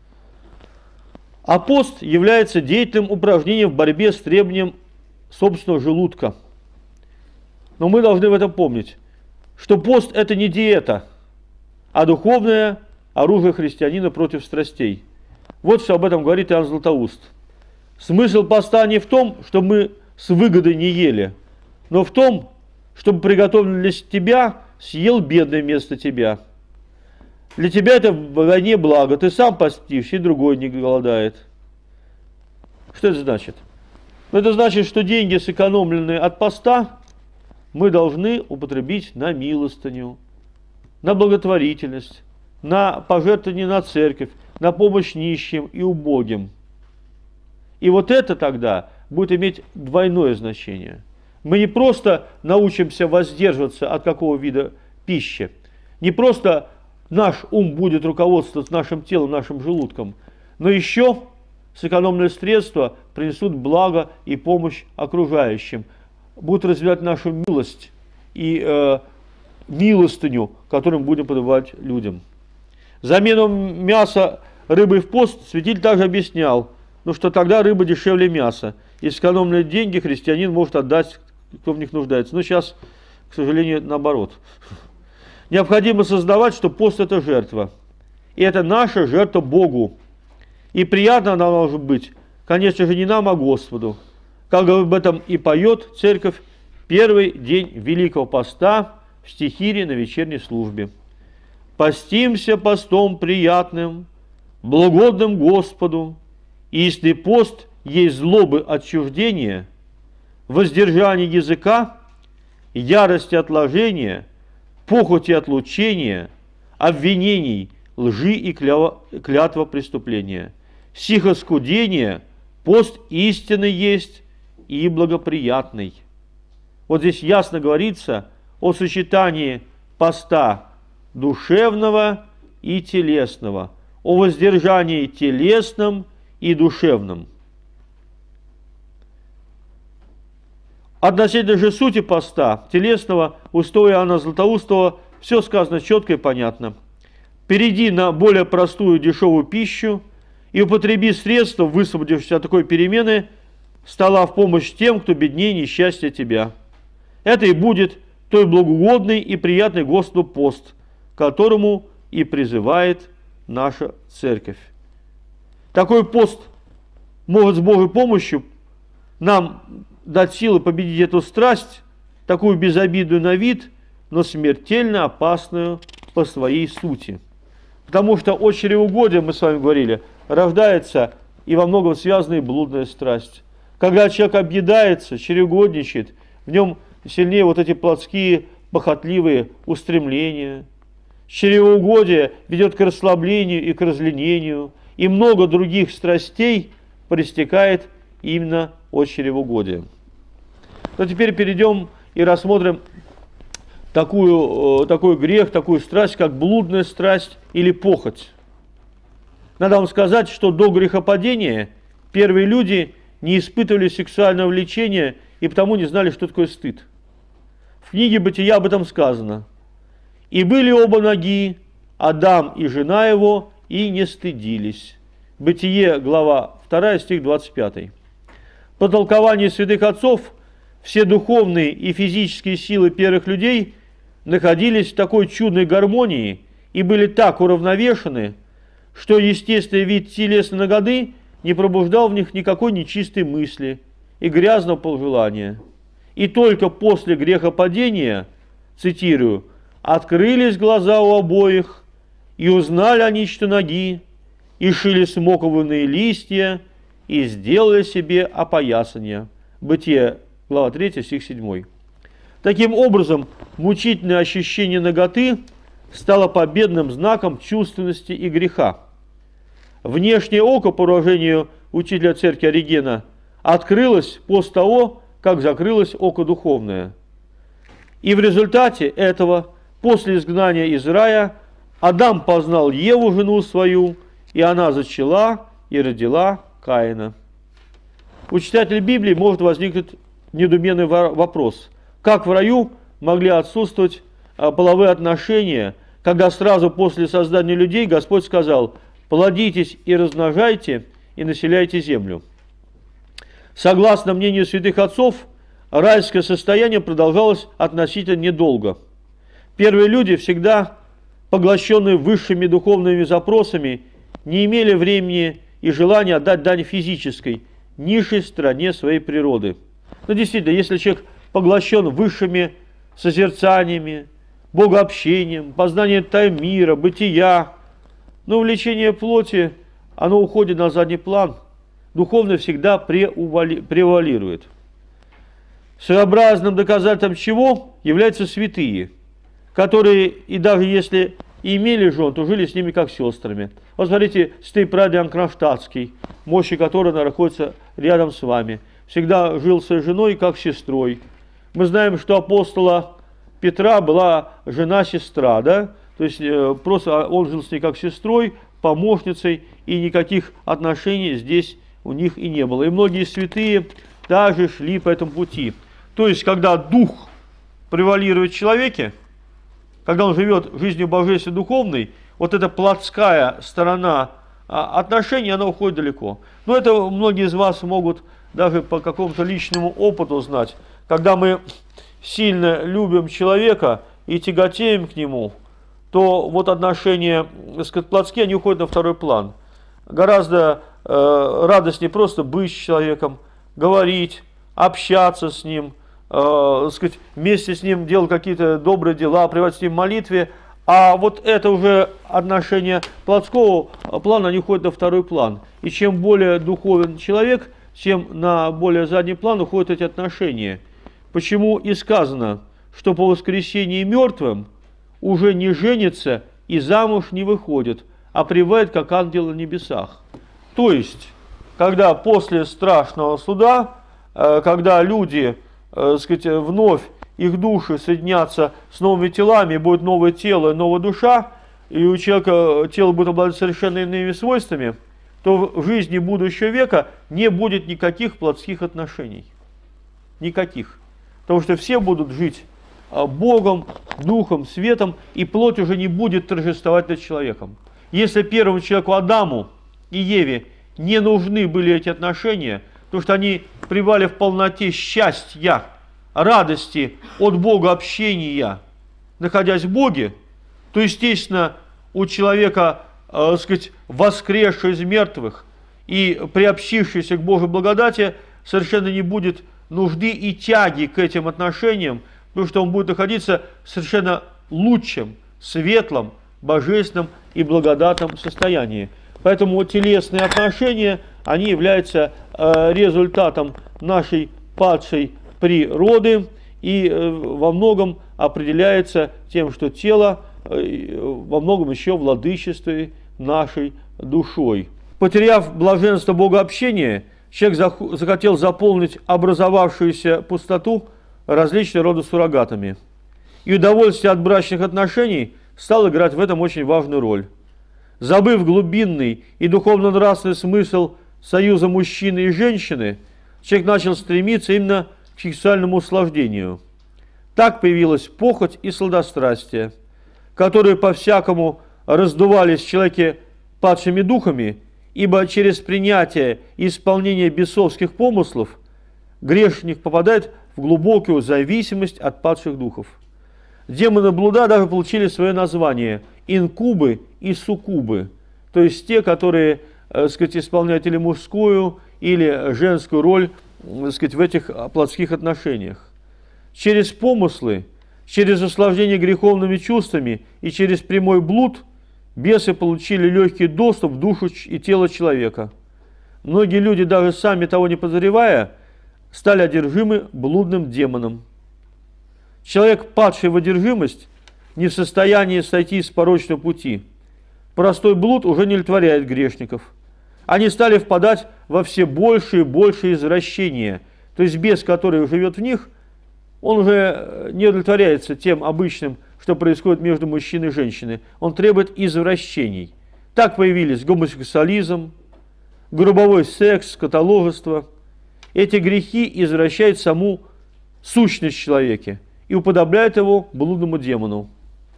А пост является деятельным упражнением в борьбе с требованием собственного желудка. Но мы должны в этом помнить, что пост – это не диета, а духовное оружие христианина против страстей. Вот что об этом говорит Иоанн Златоуст. Смысл поста не в том, чтобы мы с выгодой не ели, но в том, чтобы приготовленный для тебя съел бедный вместо тебя. Для тебя это вдвойне благо, ты сам постишь, и другой не голодает. Что это значит? Это значит, что деньги, сэкономленные от поста, мы должны употребить на милостыню, на благотворительность, на пожертвование на церковь, на помощь нищим и убогим. И вот это тогда будет иметь двойное значение. Мы не просто научимся воздерживаться от какого вида пищи, не просто наш ум будет руководствоваться нашим телом, нашим желудком, но еще сэкономленные средства принесут благо и помощь окружающим, будут развивать нашу милость и э, милостыню, которым будем подавать людям. Замену мяса рыбой в пост святитель также объяснял, ну что тогда рыба дешевле мяса, и сэкономленные деньги христианин может отдать, кто в них нуждается. Но сейчас, к сожалению, наоборот. Необходимо сознавать, что пост – это жертва. И это наша жертва Богу. И приятно она может быть, конечно же, не нам, а Господу. Как об этом и поет церковь первый день Великого Поста в стихире на вечерней службе. «Постимся постом приятным, благодным Господу, и если пост есть злобы отчуждения, воздержание языка, ярость отложения, похоть и отлучения, обвинений, лжи и клятва преступления. Сих оскудение пост истинный есть и благоприятный». Вот здесь ясно говорится о сочетании поста душевного и телесного, о воздержании телесном и душевном. Относительно же сути поста телесного, устоя Иоанна Златоустого, все сказано четко и понятно. Перейди на более простую дешевую пищу и употреби средства, высвободившись от такой перемены, стола в помощь тем, кто беднее и несчастье тебя. Это и будет той благоугодный и приятный Господу пост, к которому и призывает наша церковь. Такой пост может с Божьей помощью нам дать силы победить эту страсть, такую безобидную на вид, но смертельно опасную по своей сути. Потому что от чревоугодия, мы с вами говорили, рождается и во многом связанная блудная страсть. Когда человек объедается, чревоугодничает, в нем сильнее вот эти плотские, похотливые устремления. Чревоугодие ведет к расслаблению и к разленению, и много других страстей проистекает именно от чревоугодия. Но теперь перейдем и рассмотрим такую, такой грех, такую страсть, как блудная страсть или похоть. Надо вам сказать, что до грехопадения первые люди не испытывали сексуального влечения и потому не знали, что такое стыд. В книге «Бытия» об этом сказано. «И были оба ноги, Адам и жена его, и не стыдились». Бытие, глава вторая, стих двадцать пятый. По толкованию святых отцов, все духовные и физические силы первых людей находились в такой чудной гармонии и были так уравновешены, что естественный вид телесной наготы не пробуждал в них никакой нечистой мысли и грязного полжелания. И только после грехопадения, цитирую, «открылись глаза у обоих, и узнали они, что ноги, и шили смоковые листья, и сделали себе опоясание». Бытие, глава третья, стих седьмой. Таким образом, мучительное ощущение наготы стало победным знаком чувственности и греха. Внешнее око, по выражению учителя церкви Оригена, открылось после того, как закрылось око духовное. И в результате этого, после изгнания из рая, Адам познал Еву, жену свою, и она зачала и родила Каина. У читателя Библии может возникнуть недоуменный вопрос: как в раю могли отсутствовать половые отношения, когда сразу после создания людей Господь сказал: «Плодитесь и размножайте, и населяйте землю». Согласно мнению святых отцов, райское состояние продолжалось относительно недолго. Первые люди, всегда поглощенные высшими духовными запросами, не имели времени и желания отдать дань физической, низшей стороне своей природы. Но действительно, если человек поглощен высшими созерцаниями, богообщением, познанием тайн мира, бытия, но увлечение плоти, оно уходит на задний план, духовное всегда превалирует. Своеобразным доказательством чего являются святые, которые, и даже если имели жен, то жили с ними как сестрами. Вот смотрите, святый Прадиан Кронштадтский, мощи которого находится рядом с вами, всегда жил со женой как сестрой. Мы знаем, что апостола Петра была жена-сестра, да? То есть э, просто он жил с ней как сестрой, помощницей, и никаких отношений здесь у них и не было. И многие святые также шли по этому пути. То есть, когда дух превалирует в человеке, когда он живет жизнью божественной духовной, вот эта плотская сторона отношений, она уходит далеко. Но это многие из вас могут даже по какому-то личному опыту знать. Когда мы сильно любим человека и тяготеем к нему, то вот отношения, так сказать, плотские, они уходят на второй план. Гораздо э, радостнее просто быть с человеком, говорить, общаться с ним, э, так сказать, вместе с ним делать какие-то добрые дела, приводить с ним в молитве. А вот это уже отношения плотского плана, они уходят на второй план. И чем более духовен человек, тем на более задний план уходят эти отношения. Почему и сказано, что по воскресении мертвым уже не женится и замуж не выходит, а пребывает как ангел на небесах. То есть, когда после страшного суда, когда люди, так сказать, вновь их души соединятся с новыми телами, будет новое тело, новая душа, и у человека тело будет обладать совершенно иными свойствами, то в жизни будущего века не будет никаких плотских отношений. Никаких. Потому что все будут жить Богом, Духом, Светом, и плоть уже не будет торжествовать над человеком. Если первому человеку Адаму и Еве не нужны были эти отношения, потому что они пребывали в полноте счастья, радости от Бога, общения, находясь в Боге, то, естественно, у человека, э, сказать, воскресшего из мертвых и приобщившегося к Божьей благодати, совершенно не будет нужды и тяги к этим отношениям, потому что он будет находиться в совершенно лучшем, светлом, божественном и благодатном состоянии. Поэтому телесные отношения, они являются э, результатом нашей падшей природы и э, во многом определяется тем, что тело э, во многом еще владычествует нашей душой. Потеряв блаженство богообщения, человек захотел заполнить образовавшуюся пустоту различного рода суррогатами. И удовольствие от брачных отношений стало играть в этом очень важную роль. Забыв глубинный и духовно-нравственный смысл союза мужчины и женщины, человек начал стремиться именно к сексуальному услаждению. Так появилась похоть и сладострастие, которые по-всякому раздувались в человеке падшими духами, ибо через принятие и исполнение бесовских помыслов грешник попадает в глубокую зависимость от падших духов. Демоны блуда даже получили свое название – инкубы и суккубы, то есть те, которые, так сказать, исполняют или мужскую, или женскую роль, так сказать, в этих плотских отношениях. Через помыслы, через услаждение греховными чувствами и через прямой блуд бесы получили легкий доступ в душу и тело человека. Многие люди, даже сами того не подозревая, стали одержимы блудным демоном. Человек, падший в одержимость, не в состоянии сойти с порочного пути. Простой блуд уже не удовлетворяет грешников. Они стали впадать во все большие и большие извращения. То есть бес, который живет в них, он уже не удовлетворяется тем обычным, что происходит между мужчиной и женщиной. Он требует извращений. Так появились гомосексуализм, грубовой секс, скотоложество. Эти грехи извращают саму сущность человека и уподобляют его блудному демону.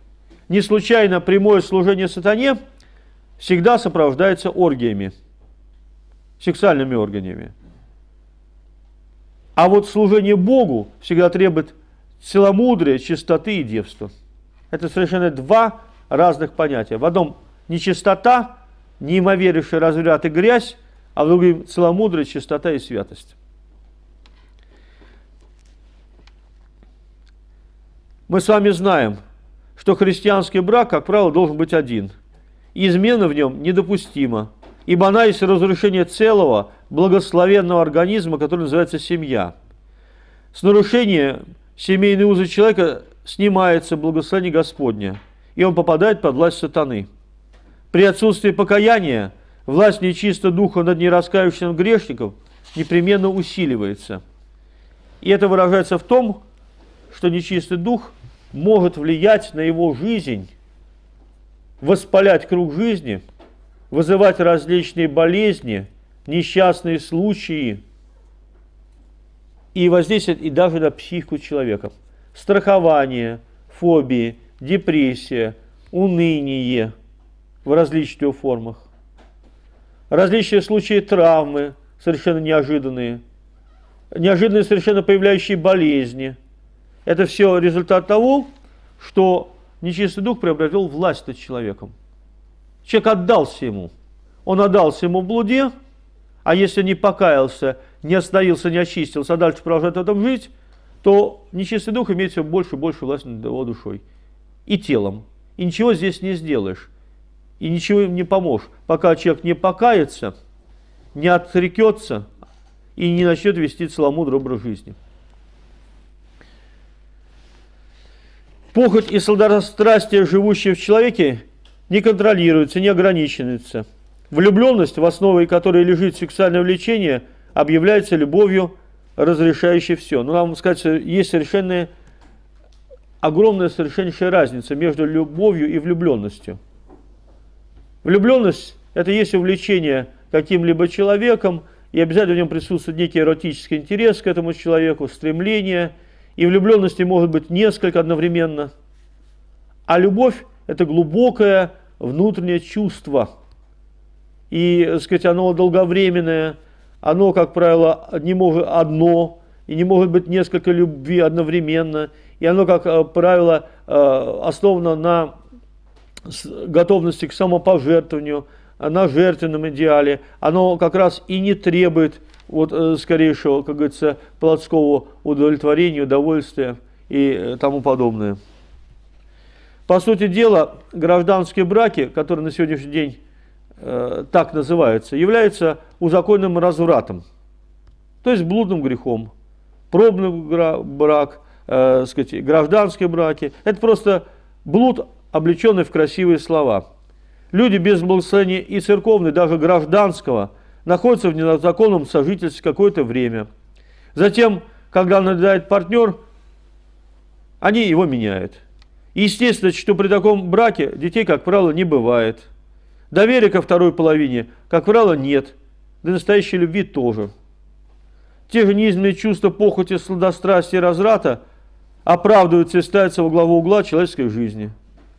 Не случайно прямое служение сатане всегда сопровождается оргиями, сексуальными оргиями. А вот служение Богу всегда требует целомудрия, чистоты и девства. Это совершенно два разных понятия. В одном нечистота, неимовернейший разврат и грязь, а в другом целомудрие, чистота и святость. Мы с вами знаем, что христианский брак, как правило, должен быть один. И измена в нем недопустима, ибо она есть разрушение целого благословенного организма, который называется семья. С нарушением семейной узы человека снимается благословение Господне, и он попадает под власть сатаны. При отсутствии покаяния власть нечистого духа над нераскаявшимся грешником непременно усиливается. И это выражается в том, что нечистый дух может влиять на его жизнь, воспалять круг жизни, вызывать различные болезни, несчастные случаи и воздействовать и даже на психику человека. Страхование, фобии, депрессия, уныние в различных формах, различные случаи травмы, совершенно неожиданные, неожиданные совершенно появляющие болезни. Это все результат того, что нечистый дух приобрел власть над человеком. Человек отдался ему. Он отдался ему в блуде, а если не покаялся, не остановился, не очистился, а дальше продолжает в этом жить, то нечистый дух имеет все больше и больше власти над его душой и телом. И ничего здесь не сделаешь. И ничего им не поможешь, пока человек не покается, не отрекется и не начнет вести целомудрый образ жизни. Похоть и сладострастие, живущие в человеке, не контролируются, не ограничиваются. Влюбленность, в основе которой лежит сексуальное влечение, объявляется любовью, разрешающей все. Но нам сказать, есть совершенно огромная совершеннейшая разница между любовью и влюбленностью. Влюбленность – это есть увлечение каким-либо человеком, и обязательно в нем присутствует некий эротический интерес к этому человеку, стремление, и влюбленности может быть несколько одновременно. А любовь – это глубокое внутреннее чувство, и, так сказать, оно долговременное, оно, как правило, не может одно, и не может быть несколько любви одновременно, и оно, как правило, основано на готовности к самопожертвованию, на жертвенном идеале. Оно как раз и не требует вот, скорейшего, как говорится, плотского удовлетворения, удовольствия и тому подобное. По сути дела, гражданские браки, которые на сегодняшний день э, так называются, являются узаконенным развратом, то есть блудным грехом. Пробный брак, э, сказать, гражданские браки – это просто блуд, облеченный в красивые слова. Люди без благословения и церковной, даже гражданского, находятся в незаконном сожительстве какое-то время. Затем, когда надоедает партнер, они его меняют. Естественно, что при таком браке детей, как правило, не бывает. Доверия ко второй половине, как правило, нет. До настоящей любви тоже. Те же низменные чувства похоти, сладострастия и разврата оправдываются и ставятся во главу угла человеческой жизни.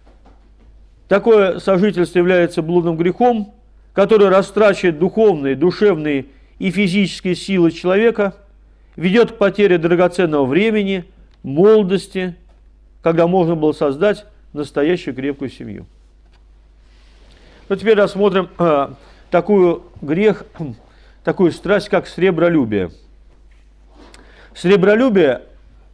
Такое сожительство является блудным грехом, который растрачивает духовные, душевные и физические силы человека, ведет к потере драгоценного времени, молодости, когда можно было создать настоящую крепкую семью. Но теперь рассмотрим э, такую грех, такую страсть, как сребролюбие. Сребролюбие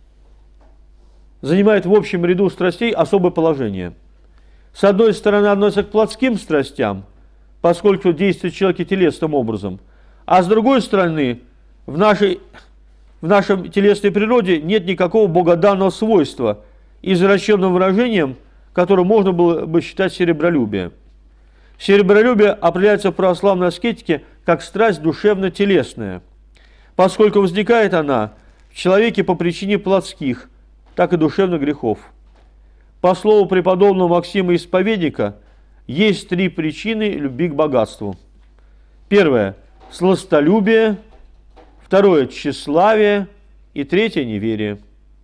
занимает в общем ряду страстей особое положение. С одной стороны, относится к плотским страстям, поскольку действует человек телесным образом, а с другой стороны, в нашей, в нашей телесной природе нет никакого богоданного свойства, извращенным выражением, которое можно было бы считать серебролюбие. Серебролюбие определяется в православной аскетике как страсть душевно-телесная, поскольку возникает она в человеке по причине плотских, так и душевных грехов. По слову преподобного Максима Исповедника, есть три причины любви к богатству. Первое – сластолюбие, второе – тщеславие и третье – неверие.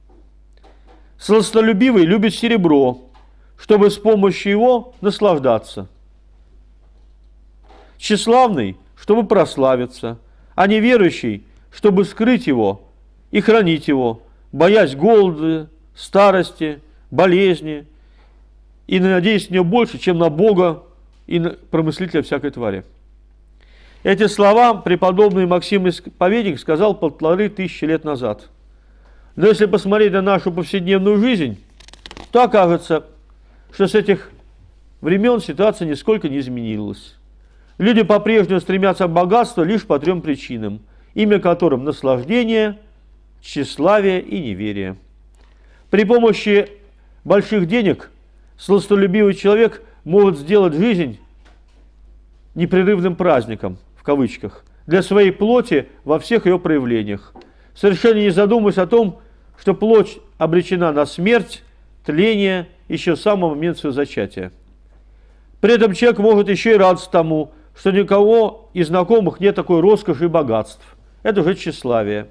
Сластолюбивый любит серебро, чтобы с помощью его наслаждаться. Тщеславный, чтобы прославиться, а неверующий, чтобы скрыть его и хранить его, боясь голода, старости, болезни, и надеясь на нее больше, чем на Бога и на промыслителя всякой твари. Эти слова преподобный Максим Исповедник сказал полторы тысячи лет назад. Но если посмотреть на нашу повседневную жизнь, то окажется, что с этих времен ситуация нисколько не изменилась. Люди по-прежнему стремятся к богатству лишь по трем причинам, имя которым наслаждение, тщеславие и неверие. При помощи больших денег сластолюбивый человек может сделать жизнь непрерывным праздником, в кавычках, для своей плоти во всех ее проявлениях, совершенно не задумываясь о том, что плоть обречена на смерть, тление еще с самого момента своего зачатия. При этом человек может еще и радоваться тому, что никого из знакомых нет такой роскоши и богатств. Это уже тщеславие.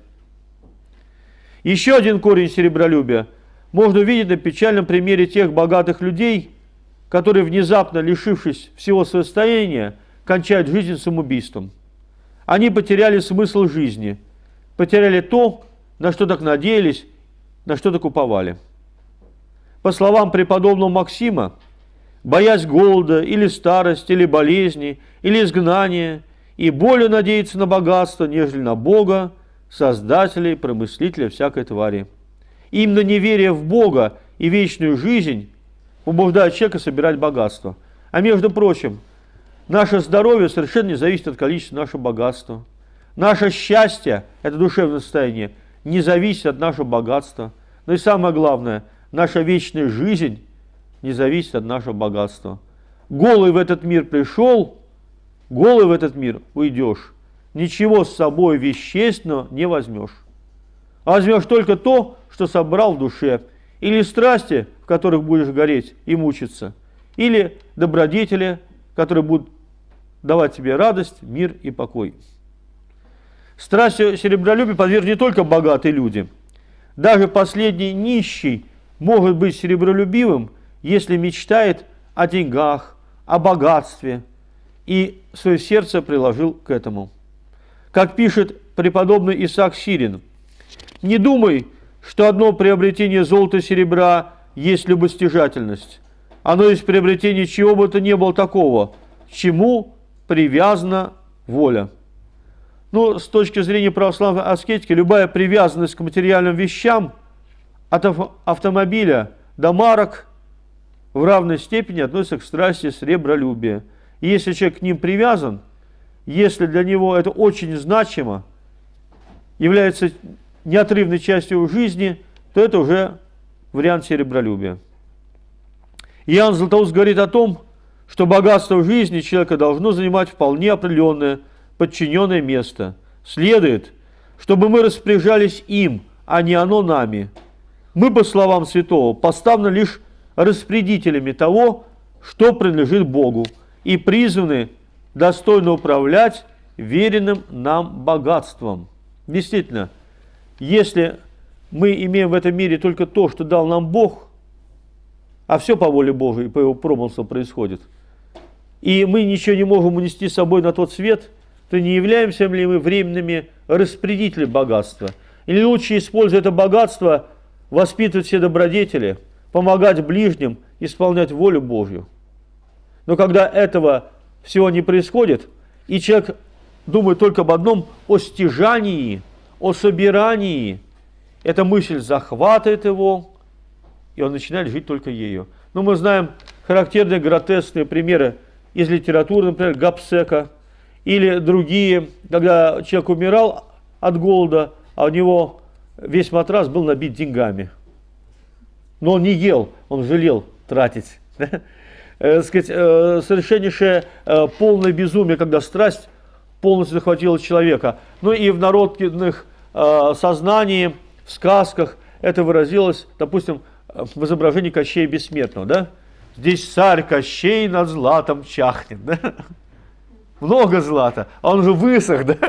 Еще один корень серебролюбия можно увидеть на печальном примере тех богатых людей, которые, внезапно лишившись всего своего состояния, кончают жизнь самоубийством. Они потеряли смысл жизни, потеряли то, на что так надеялись, на что так уповали. По словам преподобного Максима, боясь голода, или старости, или болезни, или изгнания, и более надеяться на богатство, нежели на Бога, Создателя и Промыслителя всякой твари. Именно неверие в Бога и вечную жизнь побуждает человека собирать богатство. А между прочим, наше здоровье совершенно не зависит от количества нашего богатства. Наше счастье, это душевное состояние, не зависит от нашего богатства. Но и самое главное, наша вечная жизнь не зависит от нашего богатства. Голый в этот мир пришел, голый в этот мир уйдешь. Ничего с собой вещественного не возьмешь. А возьмешь только то, что собрал в душе. Или страсти, в которых будешь гореть и мучиться. Или добродетели, которые будут давать тебе радость, мир и покой. Страстью серебролюбия подвержены не только богатые люди. Даже последний нищий может быть серебролюбивым, если мечтает о деньгах, о богатстве и свое сердце приложил к этому. Как пишет преподобный Исаак Сирин: «Не думай, что одно приобретение золота и серебра есть любостяжательность. Оно есть приобретение чего бы то ни было такого, к чему привязана воля». Ну, с точки зрения православной аскетики, любая привязанность к материальным вещам, от автомобиля до марок, в равной степени относится к страсти серебролюбия. И если человек к ним привязан, если для него это очень значимо, является неотрывной частью его жизни, то это уже вариант серебролюбия. Иоанн Златоуст говорит о том, что богатство в жизни человека должно занимать вполне определенное, подчиненное место. Следует, чтобы мы распоряжались им, а не оно нами. Мы, по словам святого, поставлены лишь распорядителями того, что принадлежит Богу, и призваны достойно управлять веренным нам богатством. Действительно, если мы имеем в этом мире только то, что дал нам Бог, а все по воле Божией, по его промыслу происходит, и мы ничего не можем унести с собой на тот свет, то не являемся ли мы временными распорядителями богатства? Или лучше, используя это богатство, воспитывать все добродетели, помогать ближним, исполнять волю Божью? Но когда этого всего не происходит, и человек думает только об одном, о стяжании, о собирании, эта мысль захватывает его, и он начинает жить только ею. Но мы знаем характерные гротескные примеры из литературы, например, Гобсека, или другие, когда человек умирал от голода, а у него весь матрас был набит деньгами. Но он не ел, он жалел тратить. Сказать, совершеннейшее полное безумие, когда страсть полностью захватила человека. Ну и в народных сознании, в сказках это выразилось, допустим, в изображении Кощея Бессмертного. Да? Здесь царь Кощей над златом чахнет. Да? Много злата, а он же высох, да?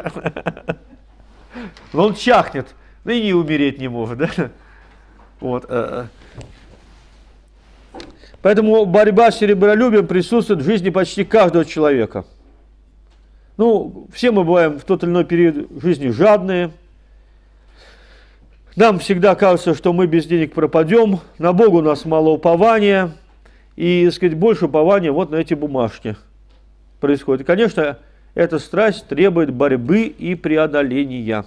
Но он чахнет, да и не умереть не может. Да? Вот. Поэтому борьба с серебролюбием присутствует в жизни почти каждого человека. Ну, все мы бываем в тот или иной период жизни жадные. Нам всегда кажется, что мы без денег пропадем, на Бога у нас мало упования, и, так сказать, больше упования вот на эти бумажки происходит. И, конечно, эта страсть требует борьбы и преодоления.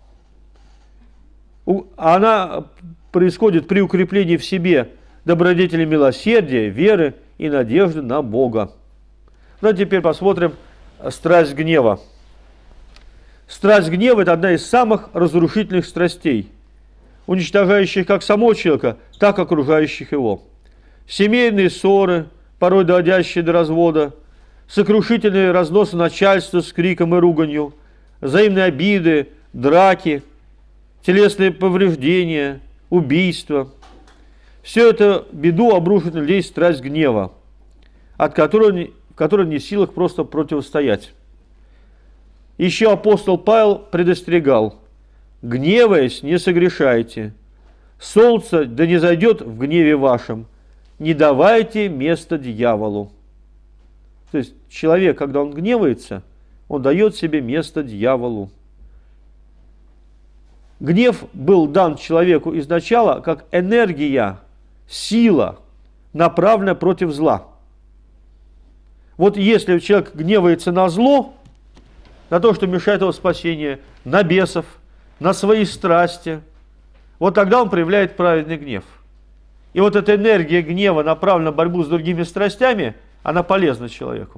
Она происходит при укреплении в себе добродетели милосердия, веры и надежды на Бога. Ну, а теперь посмотрим страсть гнева. Страсть гнева – это одна из самых разрушительных страстей. уничтожающих как самого человека, так и окружающих его. Семейные ссоры, порой доводящие до развода, сокрушительные разносы начальства с криком и руганью, взаимные обиды, драки, телесные повреждения, убийства. Все это беду обрушит на людей страсть гнева, от которой, которой не в силах просто противостоять. Еще апостол Павел предостерегал: «Гневаясь, не согрешайте, солнце да не зайдет в гневе вашем, не давайте место дьяволу». То есть человек, когда он гневается, он дает себе место дьяволу. Гнев был дан человеку изначала как энергия, сила, направленная против зла. Вот если человек гневается на зло, на то, что мешает его спасению, на бесов, на свои страсти, вот тогда он проявляет праведный гнев. И вот эта энергия гнева, направленная на борьбу с другими страстями, она полезна человеку.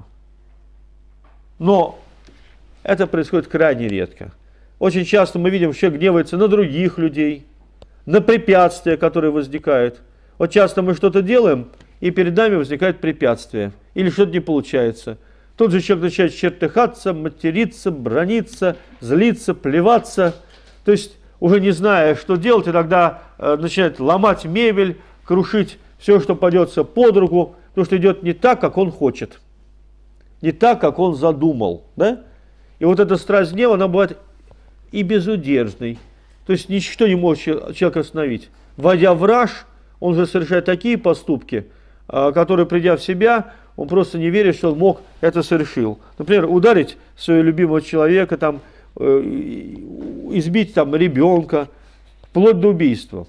Но это происходит крайне редко. Очень часто мы видим, что человек гневается на других людей, на препятствия, которые возникают. Вот часто мы что-то делаем, и перед нами возникает препятствие, или что-то не получается. Тут же человек начинает чертыхаться, материться, браниться, злиться, плеваться. То есть, уже не зная, что делать, иногда э, начинает ломать мебель, крушить все, что падется под руку, потому что идет не так, как он хочет, не так, как он задумал. Да? И вот эта страсть гнева, она бывает и безудержной. То есть, ничто не может человека остановить. Войдя в раж, он же совершает такие поступки, э, которые, придя в себя, он просто не верит, что он мог это совершил. Например, ударить своего любимого человека, там, э, избить там, ребенка, вплоть до убийства.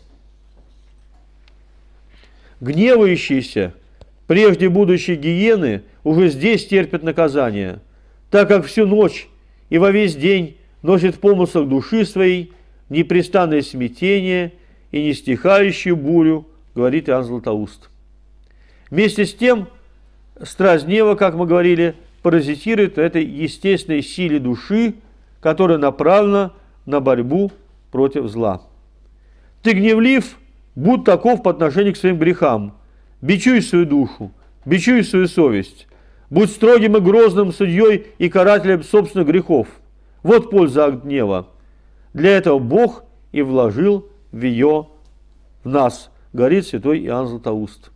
Гневающиеся, прежде будущие гиены, уже здесь терпят наказание, так как всю ночь и во весь день носит в помыслах души своей непрестанное смятение и нестихающую бурю, говорит Иоанн Златоуст. Вместе с тем, страсть гнева, как мы говорили, паразитирует этой естественной силе души, которая направлена на борьбу против зла. Ты гневлив, будь таков по отношению к своим грехам. Бичуй свою душу, бичуй свою совесть. Будь строгим и грозным судьей и карателем собственных грехов. Вот польза от гнева. Для этого Бог и вложил в ее в нас, говорит святой Иоанн Златоуст.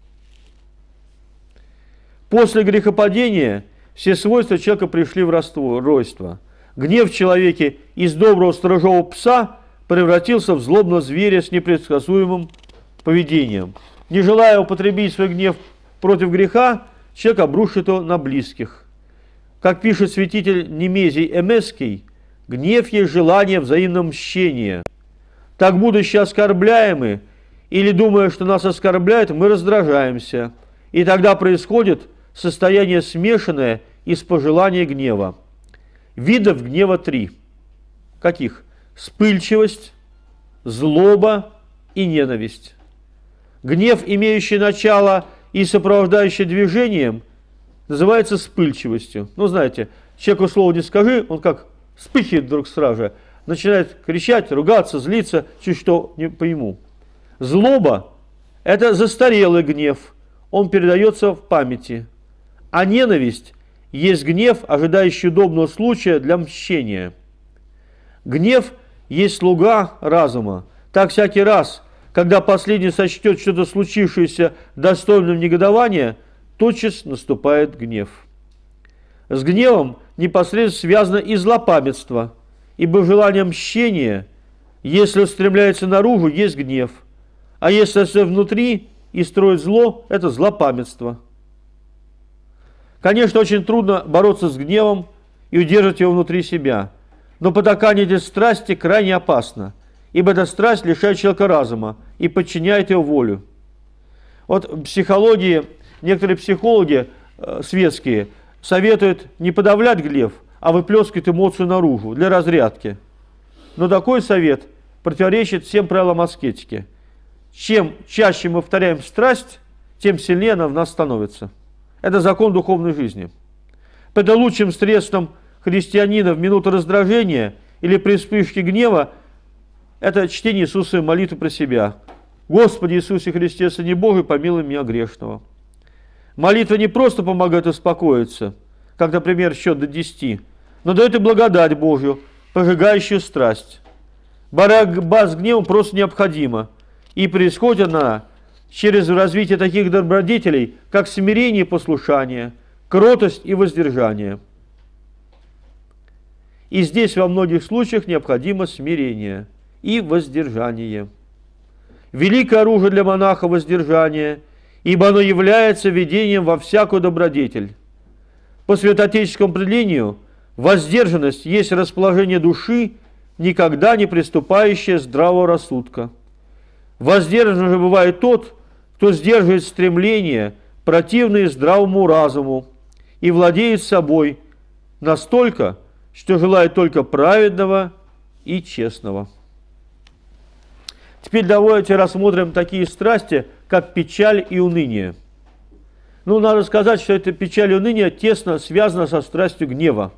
После грехопадения все свойства человека пришли в расстройство. Гнев в человеке из доброго сторожевого пса превратился в злобного зверя с непредсказуемым поведением. Не желая употребить свой гнев против греха, человек обрушит его на близких. Как пишет святитель Немезий Эмесский, гнев есть желание взаимного мщения. Так, будучи оскорбляемы или думая, что нас оскорбляют, мы раздражаемся. И тогда происходит состояние смешанное из пожелания гнева. Видов гнева три. Каких? Вспыльчивость, злоба и ненависть. Гнев, имеющий начало и сопровождающий движением, называется вспыльчивостью. Ну, знаете, человеку слово не скажи, он как вспыхивает вдруг сразу же, начинает кричать, ругаться, злиться, чуть что не пойму. Злоба – это застарелый гнев, он передается в памяти. А ненависть есть гнев, ожидающий удобного случая для мщения. Гнев есть слуга разума. Так всякий раз, когда последний сочтет что-то случившееся достойным негодования, тотчас наступает гнев. С гневом непосредственно связано и злопамятство, ибо желание мщения, если устремляется наружу, есть гнев, а если все внутри и строит зло, это злопамятство. Конечно, очень трудно бороться с гневом и удерживать его внутри себя, но потакание этой страсти крайне опасно, ибо эта страсть лишает человека разума и подчиняет его волю. Вот в психологии некоторые психологи э, светские советуют не подавлять гнев, а выплескивать эмоцию наружу для разрядки. Но такой совет противоречит всем правилам аскетики. Чем чаще мы повторяем страсть, тем сильнее она в нас становится. Это закон духовной жизни. Поэтому лучшим средством христианина в минуту раздражения или при вспышке гнева это чтение Иисуса молитвы про себя. «Господи Иисусе Христе, Сыне Божий, помилуй меня грешного». Молитва не просто помогает успокоиться, как, например, счет до десяти, но дает и благодать Божью, пожигающую страсть. Борьба с гневом просто необходима, и происходит она через развитие таких добродетелей, как смирение и послушание, кротость и воздержание. И здесь во многих случаях необходимо смирение и воздержание. Великое оружие для монаха – воздержание, ибо оно является ведением во всякую добродетель. По святоотеческому определению, воздержанность есть расположение души, никогда не приступающее здравого рассудка. Воздержан же бывает тот, кто сдерживает стремления, противные здравому разуму, и владеет собой настолько, что желает только праведного и честного. Теперь давайте рассмотрим такие страсти, как печаль и уныние. Ну, надо сказать, что эта печаль и уныние тесно связаны со страстью гнева.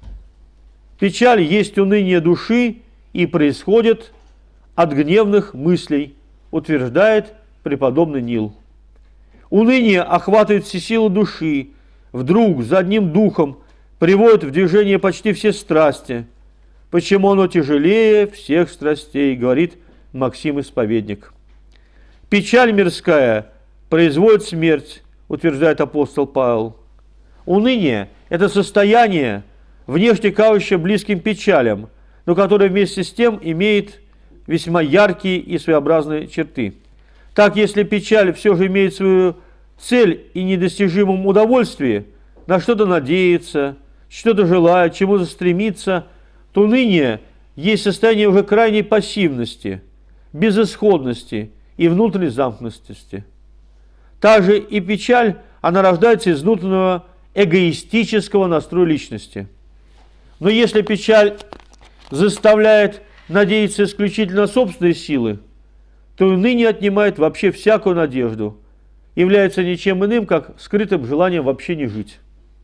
Печаль есть уныние души и происходит от гневных мыслей, утверждает преподобный Нил. Уныние охватывает все силы души, вдруг за одним духом приводит в движение почти все страсти, почему оно тяжелее всех страстей, говорит Максим Исповедник. Печаль мирская производит смерть, утверждает апостол Павел. Уныние – это состояние, внешне кажущее близким печалям, но которое вместе с тем имеет весьма яркие и своеобразные черты. Так, если печаль все же имеет свою цель и недостижимом удовольствии, на что-то надеется, что-то желает, чему-то стремится, то уныние есть состояние уже крайней пассивности, безысходности и внутренней замкнутости. Также и печаль, она рождается из внутреннего эгоистического настроя личности. Но если печаль заставляет надеяться исключительно на собственные силы, то уныние отнимает вообще всякую надежду, является ничем иным, как скрытым желанием вообще не жить.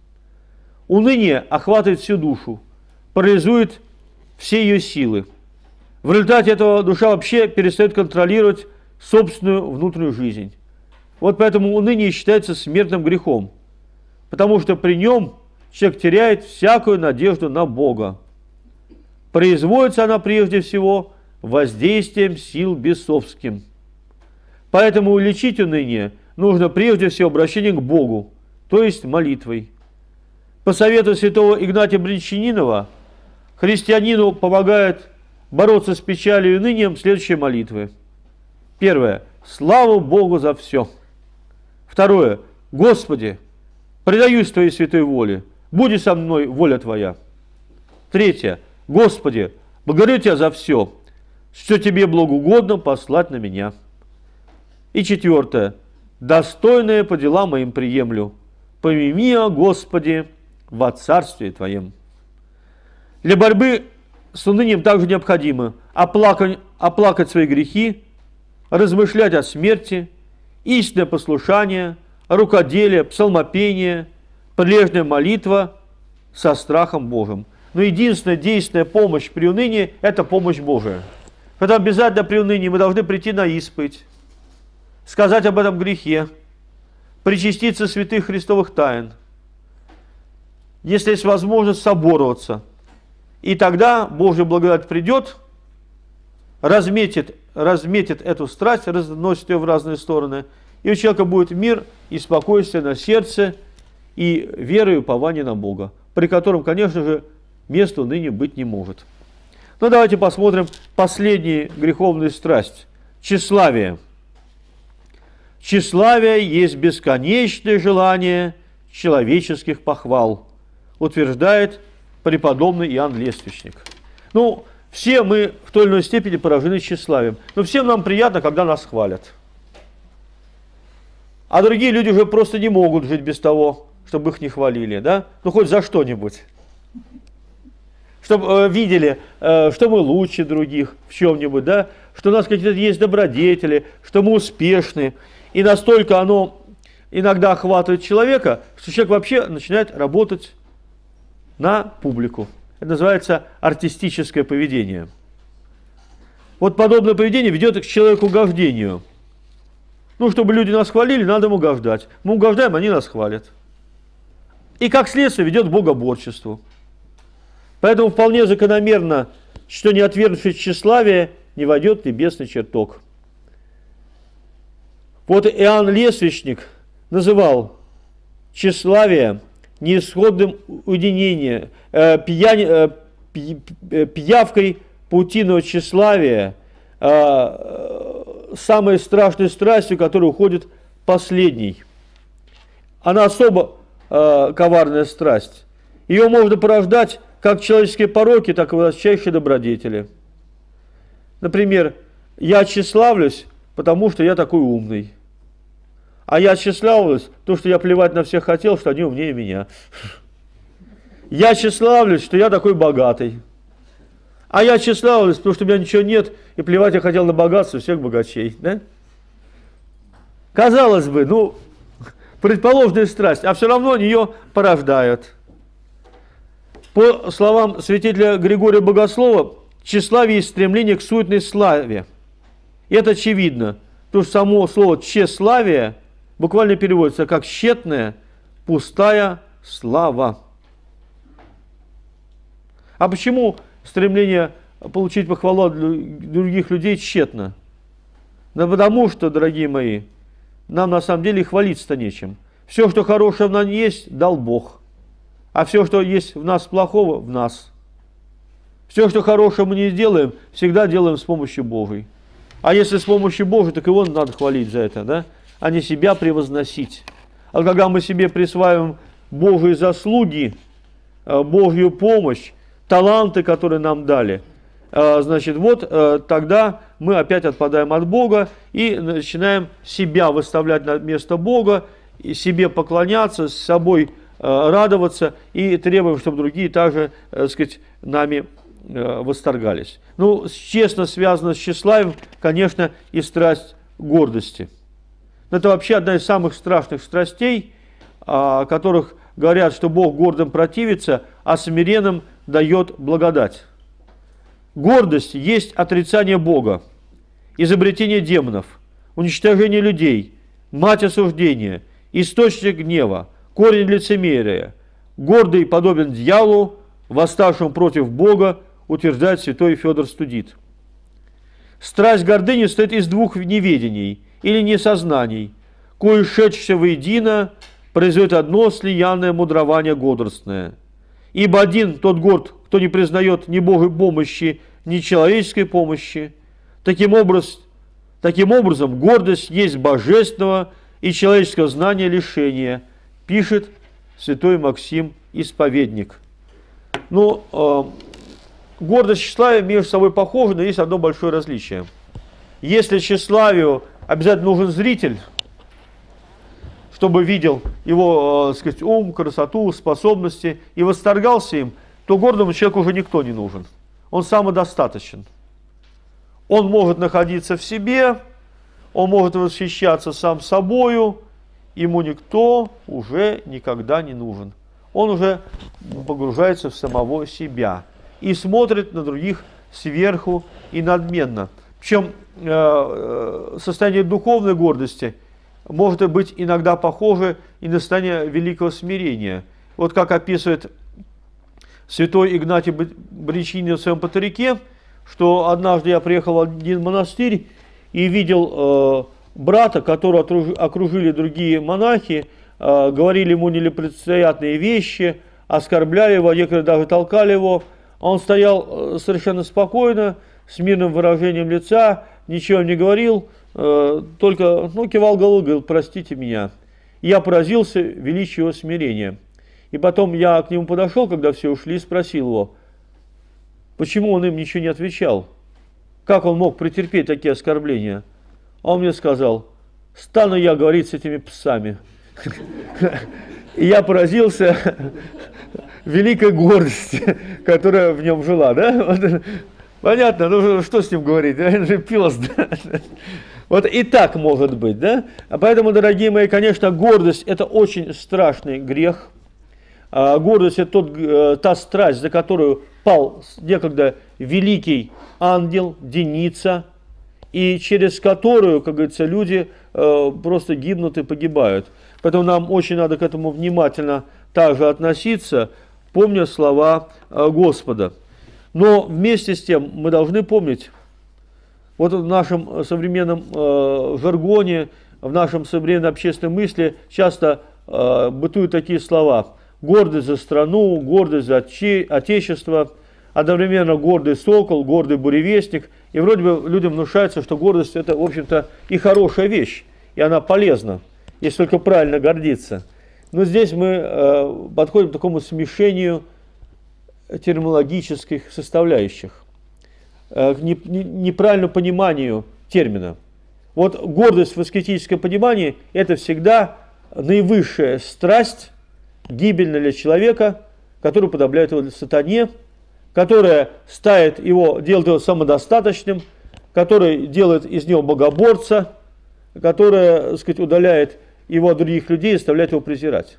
Уныние охватывает всю душу, парализует все ее силы. В результате этого душа вообще перестает контролировать собственную внутреннюю жизнь. Вот поэтому уныние считается смертным грехом, потому что при нем человек теряет всякую надежду на Бога. Производится она прежде всего воздействием сил бесовским. Поэтому лечить уныние нужно прежде всего обращением к Богу, то есть молитвой. По совету святого Игнатия Брянчанинова христианину помогает бороться с печалью и унынием следующие молитвы. Первое. Слава Богу за все. Второе. Господи, предаюсь Твоей святой воле, буди со мной воля Твоя. Третье. Господи, благодарю Тебя за все, что Тебе благоугодно послать на меня. И четвертое. Достойное по делам моим приемлю. Помяни меня, Господи, во Царстве Твоем. Для борьбы с унынием также необходимо оплакать, оплакать свои грехи, размышлять о смерти, истинное послушание, рукоделие, псалмопение, прилежная молитва со страхом Божьим. Но единственная действенная помощь при унынии – это помощь Божия. Поэтому обязательно при унынии мы должны прийти на исповедь, сказать об этом грехе, причаститься святых христовых тайн, если есть возможность собороваться. И тогда Божья благодать придет, разметит, разметит эту страсть, разносит ее в разные стороны, и у человека будет мир и спокойствие на сердце, и вера и упование на Бога, при котором, конечно же, места унынию быть не может. Но давайте посмотрим последнюю греховную страсть – тщеславие. Тщеславие есть бесконечное желание человеческих похвал, утверждает преподобный Иоанн Лествичник. Ну, все мы в той или иной степени поражены тщеславием, но всем нам приятно, когда нас хвалят. А другие люди уже просто не могут жить без того, чтобы их не хвалили, да? Ну, хоть за что-нибудь. Чтобы э, видели, э, что мы лучше других в чем-нибудь, да? Что у нас какие-то есть добродетели, что мы успешны. И настолько оно иногда охватывает человека, что человек вообще начинает работать на публику. Это называется артистическое поведение. Вот подобное поведение ведет к человеку угождению. Ну, чтобы люди нас хвалили, надо им угождать. Мы угождаем, они нас хвалят. И как следствие ведет к богоборчеству. Поэтому вполне закономерно, что не отвергнувший тщеславие не войдет в небесный чертог. Вот Иоанн Лествичник называл тщеславие неисходным уединением, э, пьянь, э, пиявкой паутинного тщеславия, э, самой страшной страстью, которая уходит последней. Она особо э, коварная страсть. Ее можно порождать как человеческие пороки, так и высочайшие добродетели. Например, я тщеславлюсь, потому что я такой умный. А я тщеславлюсь, потому что я плевать на всех хотел, что они умнее меня. Я тщеславлюсь, что я такой богатый. А я тщеславлюсь, потому что у меня ничего нет, и плевать я хотел на богатство всех богачей. Да? Казалось бы, ну, предположенная страсть, а все равно ее порождают. По словам святителя Григория Богослова, тщеславие есть стремление к суетной славе. И это очевидно, потому что само слово «тщеславие» буквально переводится как «тщетная, пустая слава». А почему стремление получить похвалу от других людей тщетно? Да потому что, дорогие мои, нам на самом деле хвалиться-то нечем. Все, что хорошее в нас есть, дал Бог. А все, что есть в нас плохого, в нас. Все, что хорошее мы не сделаем, всегда делаем с помощью Божией. А если с помощью Божией, так его надо хвалить за это, да? А не себя превозносить. А когда мы себе присваиваем Божьи заслуги, Божью помощь, таланты, которые нам дали, значит, вот тогда мы опять отпадаем от Бога и начинаем себя выставлять на место Бога, и себе поклоняться, с собой радоваться и требуем, чтобы другие также, так сказать, нами восторгались. Ну, честно связано с тщеславием, конечно, и страсть гордости. Это вообще одна из самых страшных страстей, о которых говорят, что Бог гордым противится, а смиренным дает благодать. Гордость есть отрицание Бога, изобретение демонов, уничтожение людей, мать осуждения, источник гнева, корень лицемерия. Гордый подобен дьяволу, восставшему против Бога, утверждает святой Федор Студит. Страсть гордыни состоит из двух неведений или несознаний, кое шедшее воедино производит одно слиянное мудрование годростное. Ибо один тот горд, кто не признает ни Божьей помощи, ни человеческой помощи. Таким образом, таким образом гордость есть божественного и человеческого знания лишения, пишет святой Максим Исповедник. Ну, э, гордость и тщеславие между собой похожи, но есть одно большое различие. Если тщеславию обязательно нужен зритель, чтобы видел его, так сказать, ум, красоту, способности и восторгался им, то гордому человеку уже никто не нужен. Он самодостаточен. Он может находиться в себе, он может восхищаться сам собою, ему никто уже никогда не нужен. Он уже погружается в самого себя и смотрит на других сверху и надменно. Причем э, состояние духовной гордости может быть иногда похоже и на состояние великого смирения. Вот как описывает святой Игнатий Бричинин в своем Патрике, что однажды я приехал в один монастырь и видел э, брата, которого окружили другие монахи, э, говорили ему нелицеприятные вещи, оскорбляли его, некоторые даже толкали его. Он стоял совершенно спокойно, с мирным выражением лица, ничего не говорил, только ну, кивал головой, говорил: простите меня. Я поразился величию его смирения. И потом я к нему подошел, когда все ушли, и спросил его, почему он им ничего не отвечал, как он мог претерпеть такие оскорбления. А он мне сказал: стану я говорить с этими псами. И я поразился великой гордости, которая в нем жила, да? Понятно, ну что с ним говорить, он же пес, да? Вот и так может быть, да? А поэтому, дорогие мои, конечно, гордость – это очень страшный грех. А гордость – это тот, та страсть, за которую пал некогда великий ангел, Деница, и через которую, как говорится, люди э, просто гибнут и погибают. Поэтому нам очень надо к этому внимательно также относиться, помня слова э, Господа. Но вместе с тем мы должны помнить, вот в нашем современном э, жаргоне, в нашем современной общественной мысли часто э, бытуют такие слова: гордость за страну, гордость за отче, отечество, одновременно гордый сокол, гордый буревестник. И вроде бы людям внушается, что гордость – это, в общем-то, и хорошая вещь, и она полезна, если только правильно гордиться. Но здесь мы э, подходим к такому смешению терминологических составляющих, э, к не, не, неправильному пониманию термина. Вот гордость в аскетическом понимании – это всегда наивысшая страсть, гибельная для человека, которая подобляет его сатане, которая ставит его, делает его самодостаточным, которая делает из него богоборца, которая, так сказать, удаляет его от других людей и заставляет его презирать.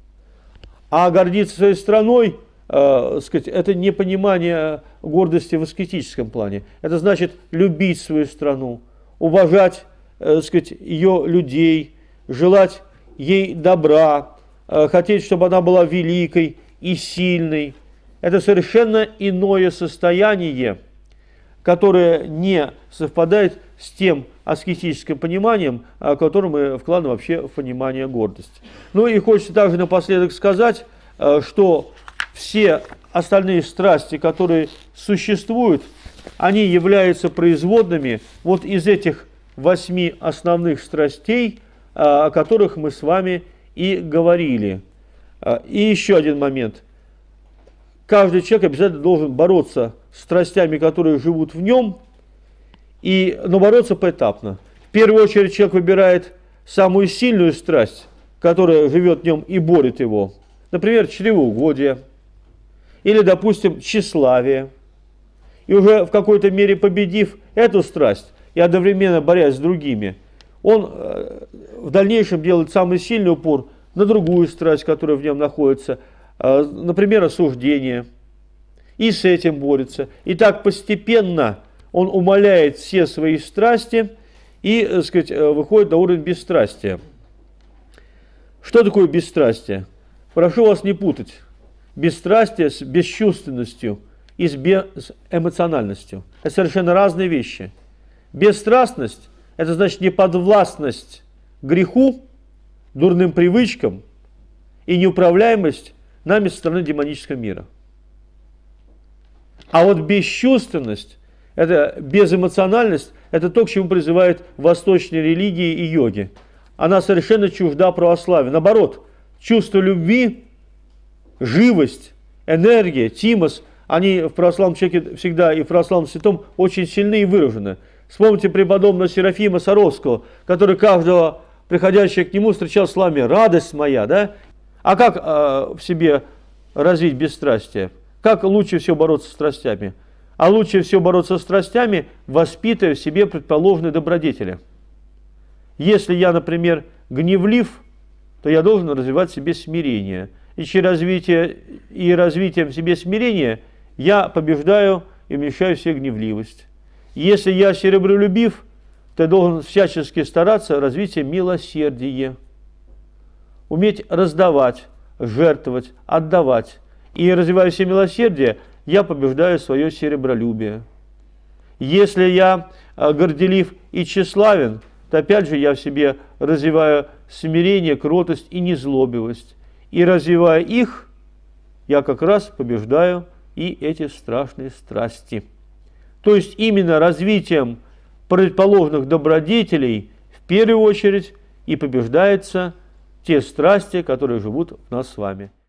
А гордиться своей страной, э, сказать, это не понимание гордости в аскетическом плане. Это значит любить свою страну, уважать, э, сказать, ее людей, желать ей добра, э, хотеть, чтобы она была великой и сильной. Это совершенно иное состояние, которое не совпадает с тем аскетическим пониманием, которое мы вкладываем вообще в понимание гордости. Ну и хочется также напоследок сказать, что все остальные страсти, которые существуют, они являются производными вот из этих восьми основных страстей, о которых мы с вами и говорили. И еще один момент. Каждый человек обязательно должен бороться с страстями, которые живут в нем, и, но бороться поэтапно. В первую очередь человек выбирает самую сильную страсть, которая живет в нем и борет его. Например, чревоугодие или, допустим, тщеславие. И уже в какой-то мере победив эту страсть и одновременно борясь с другими, он в дальнейшем делает самый сильный упор на другую страсть, которая в нем находится, например, осуждение, и с этим борется. И так постепенно он умаляет все свои страсти и, так сказать, выходит на уровень бесстрастия. Что такое бесстрастие? Прошу вас не путать бесстрастие с бесчувственностью и с безэмоциональностью. Это совершенно разные вещи. Бесстрастность – это значит неподвластность греху, дурным привычкам и неуправляемость нами со стороны демонического мира. А вот бесчувственность, это безэмоциональность, это то, к чему призывают восточные религии и йоги. Она совершенно чужда православию. Наоборот, чувство любви, живость, энергия, тимос, они в православном человеке всегда и в православном святом очень сильны и выражены. Вспомните преподобного Серафима Саровского, который каждого приходящего к нему встречал словами «радость моя», да? А как э, в себе развить бесстрастие? Как лучше всего бороться с страстями? А лучше всего бороться с страстями, воспитывая в себе предположенные добродетели. Если я, например, гневлив, то я должен развивать в себе смирение. И через развитие, и развитием в себе смирения я побеждаю и уменьшаю все гневливость. Если я серебролюбив, то я должен всячески стараться развить милосердие. Уметь раздавать, жертвовать, отдавать. И развивая все милосердие, я побеждаю свое серебролюбие. Если я горделив и тщеславен, то опять же я в себе развиваю смирение, кротость и незлобивость. И развивая их, я как раз побеждаю и эти страшные страсти. То есть именно развитием предположенных добродетелей в первую очередь и побеждаются те страсти, которые живут в нас с вами.